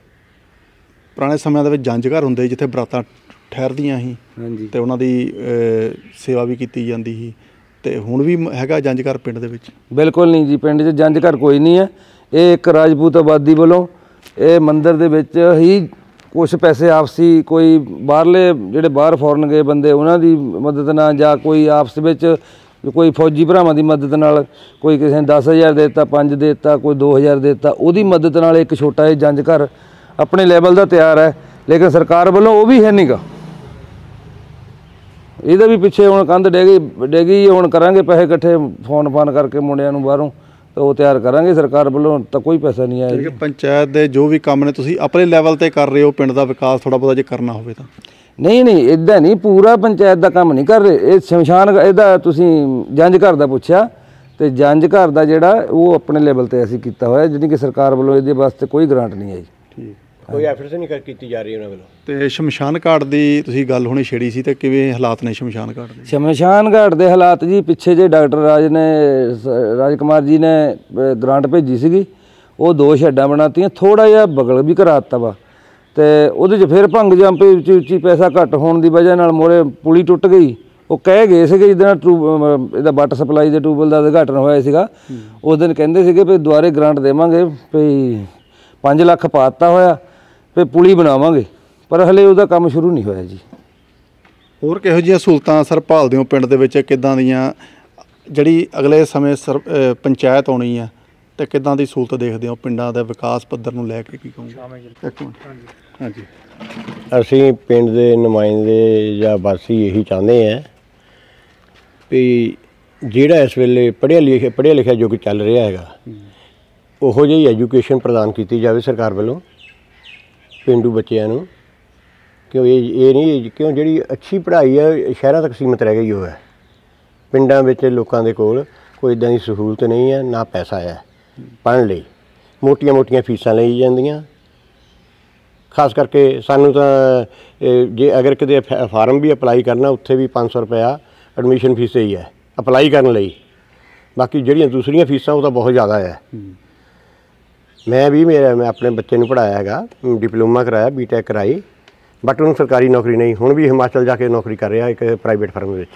S2: ਪੁਰਾਣੇ ਸਮਿਆਂ ਦੇ ਵਿੱਚ ਜੰਝ ਘਰ ਹੁੰਦੇ ਜਿੱਥੇ ਬਰਾਤਾਂ ਠਹਿਰਦੀਆਂ ਸੀ,
S4: ਹਾਂਜੀ,
S2: ਤੇ ਉਹਨਾਂ ਦੀ ਸੇਵਾ ਵੀ ਕੀਤੀ ਜਾਂਦੀ ਸੀ। ਤੇ ਹੁਣ ਵੀ ਹੈਗਾ ਜੰਝ ਘਰ ਪਿੰਡ ਦੇ ਵਿੱਚ? ਬਿਲਕੁਲ
S4: ਨਹੀਂ ਜੀ, ਪਿੰਡ 'ਚ ਜੰਝ ਘਰ ਕੋਈ ਨਹੀਂ ਹੈ। ਇਹ ਇੱਕ ਰਾਜਪੂਤ ਆਬਾਦੀ ਵੱਲੋਂ ਇਹ ਮੰਦਿਰ ਦੇ ਵਿੱਚ ਹੀ ਕੁਛ ਪੈਸੇ ਆਪਸੀ, ਕੋਈ ਬਾਹਰਲੇ ਜਿਹੜੇ ਬਾਹਰ ਫੋਰਨ ਗਏ ਬੰਦੇ ਉਹਨਾਂ ਦੀ ਮਦਦ ਨਾਲ, ਜਾਂ ਕੋਈ ਆਪਸ ਵਿੱਚ ਕੋਈ ਫੌਜੀ ਭਰਾਵਾਂ ਦੀ ਮਦਦ ਨਾਲ, ਕੋਈ ਕਿਸੇ ਨੇ ਦਸ ਹਜ਼ਾਰ ਦੇ ਦਿੱਤਾ, ਪੰਜ ਦੇ ਦਿੱਤਾ, ਕੋਈ ਦੋ ਹਜ਼ਾਰ ਦੇ ਦਿੱਤਾ, ਉਹਦੀ ਮਦਦ ਨਾਲ ਇੱਕ ਛੋਟਾ ਜਿਹਾ ਜੰਝ ਘਰ ਆਪਣੇ ਲੈਵਲ ਦਾ ਤਿਆਰ ਹੈ। ਲੇਕਿਨ ਸਰਕਾਰ ਵੱਲੋਂ ਉਹ ਵੀ ਹੈ ਨਹੀਂ ਗਾ। ਇਹਦਾ ਵੀ ਪਿੱਛੇ ਹੁਣ ਕੰਧ ਡੇਗੀ ਡੇਗੀ ਹੁਣ ਕਰਾਂਗੇ ਪੈਸੇ ਇਕੱਠੇ, ਫੋਨ ਫਾਨ ਕਰਕੇ ਮੁੰਡਿਆਂ ਨੂੰ ਬਾਹਰੋਂ, ਤਾਂ ਉਹ ਤਿਆਰ ਕਰਾਂਗੇ। ਸਰਕਾਰ ਵੱਲੋਂ ਤਾਂ ਕੋਈ ਪੈਸਾ ਨਹੀਂ ਆਇਆ।
S2: ਪੰਚਾਇਤ ਦੇ ਜੋ ਵੀ ਕੰਮ ਨੇ ਤੁਸੀਂ ਆਪਣੇ ਲੈਵਲ ਤੇ ਕਰ ਰਹੇ ਹੋ, ਪਿੰਡ ਦਾ ਵਿਕਾਸ ਥੋੜਾ ਬਹੁਤਾ ਜੇ ਕਰਨਾ ਹੋਵੇ ਤਾਂ?
S4: ਨਹੀਂ ਨਹੀਂ, ਇੱਦਾਂ ਨਹੀਂ, ਪੂਰਾ ਪੰਚਾਇਤ ਦਾ ਕੰਮ ਨਹੀਂ ਕਰ ਰਹੇ। ਇਹ ਸ਼ਮਸ਼ਾਨ ਇਹਦਾ ਤੁਸੀਂ ਜੰਝ ਘਰ ਦਾ ਪੁੱਛਿਆ, ਤੇ ਜੰਝ ਘਰ ਦਾ ਜਿਹੜਾ ਉਹ ਆਪਣੇ ਲੈਵਲ ਤੇ ਅਸੀਂ ਕੀਤਾ ਹੋਇਆ, ਜਿਹੜੀ ਕਿ ਸਰਕਾਰ ਵੱਲੋਂ ਇਹਦੇ ਵਾਸਤੇ ਕੋਈ ਗ੍ਰਾਂਟ ਨਹੀਂ ਆਈ।
S2: ਠੀਕ,
S3: ਕੋਈ ਐਫਰਟਸ ਨਹੀਂ ਕਰ ਕੀਤੀ ਜਾ ਰਹੀ ਉਹਨਾਂ ਵੱਲੋਂ।
S2: ਤੇ ਸ਼ਮਸ਼ਾਨ ਘਾਟ ਦੀ ਤੁਸੀਂ ਗੱਲ ਹੁਣੇ ਛੇੜੀ ਸੀ, ਤੇ ਕਿਵੇਂ ਹਾਲਾਤ ਨੇ ਸ਼ਮਸ਼ਾਨ ਘਾਟ ਦੇ?
S4: ਸ਼ਮਸ਼ਾਨ ਘਾਟ ਦੇ ਹਾਲਾਤ ਜੀ, ਪਿੱਛੇ ਜੇ ਡਾਕਟਰ ਰਾਜ ਨੇ ਰਾਜ ਕੁਮਾਰ ਜੀ ਨੇ ਗ੍ਰਾਂਟ ਭੇਜੀ ਸੀਗੀ, ਉਹ ਦੋ ਸ਼ੈੱਡਾਂ ਬਣਾਤੀਆਂ, ਥੋੜ੍ਹਾ ਜਿਹਾ ਬਗਲ ਵੀ ਕਰਾ ਦਿੱਤਾ ਵਾ, ਤੇ ਉਹਦੇ 'ਚ ਫਿਰ ਭੰਗ ਜੰਪ ਉੱਚੀ ਉੱਚੀ ਪੈਸਾ ਘੱਟ ਹੋਣ ਦੀ ਵਜ੍ਹਾ ਨਾਲ ਮੋਰੇ ਪੁਲੀ ਟੁੱਟ ਗਈ। ਉਹ ਕਹਿ ਗਏ ਸੀਗੇ ਜਿੱਦਾਂ ਟਿਊਬ ਇਹਦਾ ਵਾਟਰ ਸਪਲਾਈ ਦੇ ਟਿਊਬਵੈੱਲ ਦਾ ਉਦਘਾਟਨ ਹੋਇਆ ਸੀਗਾ, ਉਸ ਦਿਨ ਕਹਿੰਦੇ ਸੀਗੇ ਵੀ ਦੁਬਾਰੇ ਗ੍ਰਾਂਟ ਦੇਵਾਂਗੇ, ਵੀ ਪੰਜ ਲੱਖ ਪਾ ਦਿੱਤਾ ਹੋਇਆ, ਵੀ ਪੁਲੀ ਬਣਾਵਾਂਗੇ, ਪਰ ਹਲੇ ਉਹਦਾ ਕੰਮ ਸ਼ੁਰੂ ਨਹੀਂ ਹੋਇਆ ਜੀ।
S2: ਹੋਰ ਕਿਹੋ ਜਿਹੀਆਂ ਸਹੂਲਤਾਂ ਸਰ ਭਾਲਦੇ ਹੋ ਪਿੰਡ ਦੇ ਵਿੱਚ? ਕਿੱਦਾਂ ਦੀਆਂ ਜਿਹੜੀ ਅਗਲੇ ਸਮੇਂ ਸਰ ਅ, ਪੰਚਾਇਤ ਆਉਣੀ ਆ ਤੇ ਕਿੱਦਾਂ ਦੀ ਸਹੂਲਤ ਦੇਖਦੇ ਹੋ ਪਿੰਡਾਂ ਦੇ ਵਿਕਾਸ ਪੱਧਰ ਨੂੰ ਲੈ ਕੇ? ਕੀ ਕਹੋਗੇ? ਇੱਕ ਮਿੰਟ। ਹਾਂਜੀ।
S3: ਅਸੀਂ ਪਿੰਡ ਦੇ ਨੁਮਾਇੰਦੇ ਜਾਂ ਵਾਸੀ ਇਹੀ ਚਾਹੁੰਦੇ ਹਾਂ ਵੀ ਜਿਹੜਾ ਇਸ ਵੇਲੇ ਪੜ੍ਹਿਆ ਲਿਖਿਆ ਪੜ੍ਹਿਆ ਲਿਖਿਆ ਯੁੱਗ ਚੱਲ ਰਿਹਾ ਹੈਗਾ, ਉਹੋ ਜਿਹੀ ਐਜੂਕੇਸ਼ਨ ਪ੍ਰਦਾਨ ਕੀਤੀ ਜਾਵੇ ਸਰਕਾਰ ਵੱਲੋਂ ਪੇਂਡੂ ਬੱਚਿਆਂ ਨੂੰ। ਕਿਉਂ ਇਹ ਇਹ ਨਹੀਂ ਕਿਉਂ ਜਿਹੜੀ ਅੱਛੀ ਪੜ੍ਹਾਈ ਹੈ ਸ਼ਹਿਰਾਂ ਤੱਕ ਸੀਮਿਤ ਰਹਿ ਗਈ ਉਹ ਹੈ। ਪਿੰਡਾਂ ਵਿੱਚ ਲੋਕਾਂ ਦੇ ਕੋਲ ਕੋਈ ਇੱਦਾਂ ਦੀ ਸਹੂਲਤ ਨਹੀਂ ਹੈ, ਨਾ ਪੈਸਾ ਹੈ ਪੜ੍ਹਨ ਲਈ। ਮੋਟੀਆਂ ਮੋਟੀਆਂ ਫੀਸਾਂ ਲਈ ਜਾਂਦੀਆਂ। ਖਾਸ ਕਰਕੇ ਸਾਨੂੰ ਤਾਂ ਜੇ ਅਗਰ ਕਿਤੇ ਫ- ਫਾਰਮ ਵੀ ਅਪਲਾਈ ਕਰਨਾ, ਉੱਥੇ ਵੀ ਪੰਜ ਸੌ ਰੁਪਇਆ ਐਡਮਿਸ਼ਨ ਫੀਸ ਹੀ ਹੈ ਅਪਲਾਈ ਕਰਨ ਲਈ। ਬਾਕੀ ਜਿਹੜੀਆਂ ਦੂਸਰੀਆਂ ਫੀਸਾਂ ਉਹ ਤਾਂ ਬਹੁਤ ਜ਼ਿਆਦਾ ਹੈ। ਮੈਂ ਵੀ ਮੇਰਾ ਮੈਂ ਆਪਣੇ ਬੱਚੇ ਨੂੰ ਪੜ੍ਹਾਇਆ ਹੈਗਾ, ਡਿਪਲੋਮਾ ਕਰਾਇਆ, ਬੀਟੈਕ ਕਰਾਈ, ਬਟ ਉਹਨੂੰ ਸਰਕਾਰੀ ਨੌਕਰੀ ਨਹੀਂ। ਹੁਣ ਵੀ ਹਿਮਾਚਲ ਜਾ ਕੇ ਨੌਕਰੀ ਕਰ ਰਿਹਾ ਇੱਕ ਪ੍ਰਾਈਵੇਟ ਫਰਮ ਵਿੱਚ।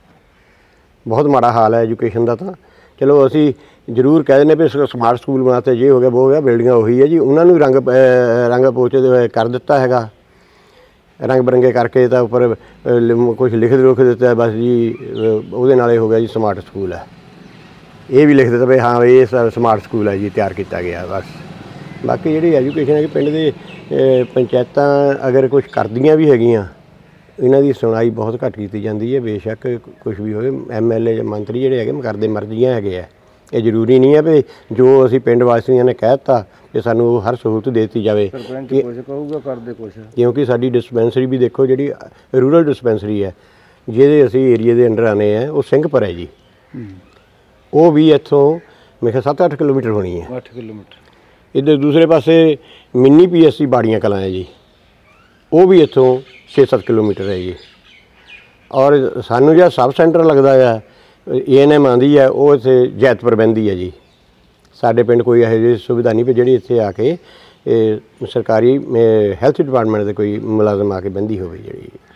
S3: ਬਹੁਤ ਮਾੜਾ ਹਾਲ ਹੈ ਐਜੂਕੇਸ਼ਨ ਦਾ। ਤਾਂ ਚਲੋ ਅਸੀਂ ਜ਼ਰੂਰ ਕਹਿ ਦਿੰਦੇ ਵੀ ਸਮਾਰਟ ਸਕੂਲ ਬਣਾਤੇ, ਜੇ ਹੋ ਗਿਆ ਉਹ ਹੋ ਗਿਆ, ਬਿਲਡਿੰਗਾਂ ਉਹੀ ਹੈ ਜੀ। ਉਹਨਾਂ ਨੂੰ ਰੰਗ ਰੰਗ ਪੋਚ ਕਰ ਦਿੱਤਾ ਹੈਗਾ, ਰੰਗ ਬਰੰਗੇ ਕਰਕੇ ਤਾਂ ਉੱਪਰ ਕੁਝ ਲਿਖ ਰੁਖ ਦਿੱਤਾ ਬਸ ਜੀ, ਉਹਦੇ ਨਾਲ ਇਹ ਹੋ ਗਿਆ ਜੀ ਸਮਾਰਟ ਸਕੂਲ ਹੈ। ਇਹ ਵੀ ਲਿਖ ਦਿੱਤਾ ਵੀ ਹਾਂ ਇਹ ਸਮਾਰਟ ਸਕੂਲ ਹੈ ਜੀ, ਤਿਆਰ ਕੀਤਾ ਗਿਆ ਬਸ। ਬਾਕੀ ਜਿਹੜੀ ਐਜੂਕੇਸ਼ਨ ਹੈ ਕਿ ਪਿੰਡ ਦੇ ਪੰਚਾਇਤਾਂ ਅਗਰ ਕੁਝ ਕਰਦੀਆਂ ਵੀ ਹੈਗੀਆਂ, ਇਹਨਾਂ ਦੀ ਸੁਣਾਈ ਬਹੁਤ ਘੱਟ ਕੀਤੀ ਜਾਂਦੀ ਹੈ। ਬੇਸ਼ੱਕ ਕੁਝ ਵੀ ਹੋਵੇ, ਐਮ ਐਲ ਏ ਜਾਂ ਮੰਤਰੀ ਜਿਹੜੇ ਹੈਗੇ ਕਰਦੇ ਮਰਜ਼ੀਆਂ ਹੈਗੇ ਆ। ਇਹ ਜ਼ਰੂਰੀ ਨਹੀਂ ਹੈ ਵੀ ਜੋ ਅਸੀਂ ਪਿੰਡ ਵਾਸੀਆਂ ਨੇ ਕਹਿ ਦਿੱਤਾ ਕਿ ਸਾਨੂੰ ਉਹ ਹਰ ਸਹੂਲਤ ਦੇ ਦਿੱਤੀ ਜਾਵੇ।
S4: ਸਰਪੰਚ ਕੁਛ ਕਹੂਗਾ ਕਰਦੇ ਕੁਛ।
S3: ਕਿਉਂਕਿ ਸਾਡੀ ਡਿਸਪੈਂਸਰੀ ਵੀ ਦੇਖੋ, ਜਿਹੜੀ ਰੂਰਲ ਡਿਸਪੈਂਸਰੀ ਹੈ ਜਿਹਦੇ ਅਸੀਂ ਏਰੀਏ ਦੇ ਅੰਡਰ ਆਉਂਦੇ ਹਾਂ, ਉਹ ਸਿੰਘਪੁਰ ਹੈ ਜੀ। ਉਹ ਵੀ ਇੱਥੋਂ ਮੇਰੇ ਖਿਆਲ ਸੱਤ ਅੱਠ ਕਿਲੋਮੀਟਰ ਹੋਣੀ ਹੈ।
S4: ਅੱਠ ਕਿਲੋਮੀਟਰ।
S3: ਇੱਧਰ ਦੂਸਰੇ ਪਾਸੇ mini P S C Barian Kalan ਹੈ ਜੀ, ਉਹ ਵੀ ਇੱਥੋਂ ਛੇ ਸੱਤ ਕਿਲੋਮੀਟਰ ਹੈ ਜੀ। ਔਰ ਸਾਨੂੰ ਜਿਹੜਾ ਸਬ ਸੈਂਟਰ ਲੱਗਦਾ ਆ ਏ ਐਨ ਐਮ ਆਉਂਦੀ ਹੈ, ਉਹ ਇੱਥੇ ਜੈਤਪੁਰ ਬਹਿੰਦੀ ਹੈ ਜੀ। ਸਾਡੇ ਪਿੰਡ ਕੋਈ ਇਹੋ ਜਿਹੀ ਸੁਵਿਧਾ ਨਹੀਂ ਵੀ ਜਿਹੜੀ ਇੱਥੇ ਆ ਕੇ ਇਹ ਸਰਕਾਰੀ ਹੈਲਥ ਡਿਪਾਰਟਮੈਂਟ ਦੇ ਕੋਈ ਮੁਲਾਜ਼ਮ ਆ ਕੇ ਬਹਿੰਦੀ ਹੋਵੇ ਜਿਹੜੀ।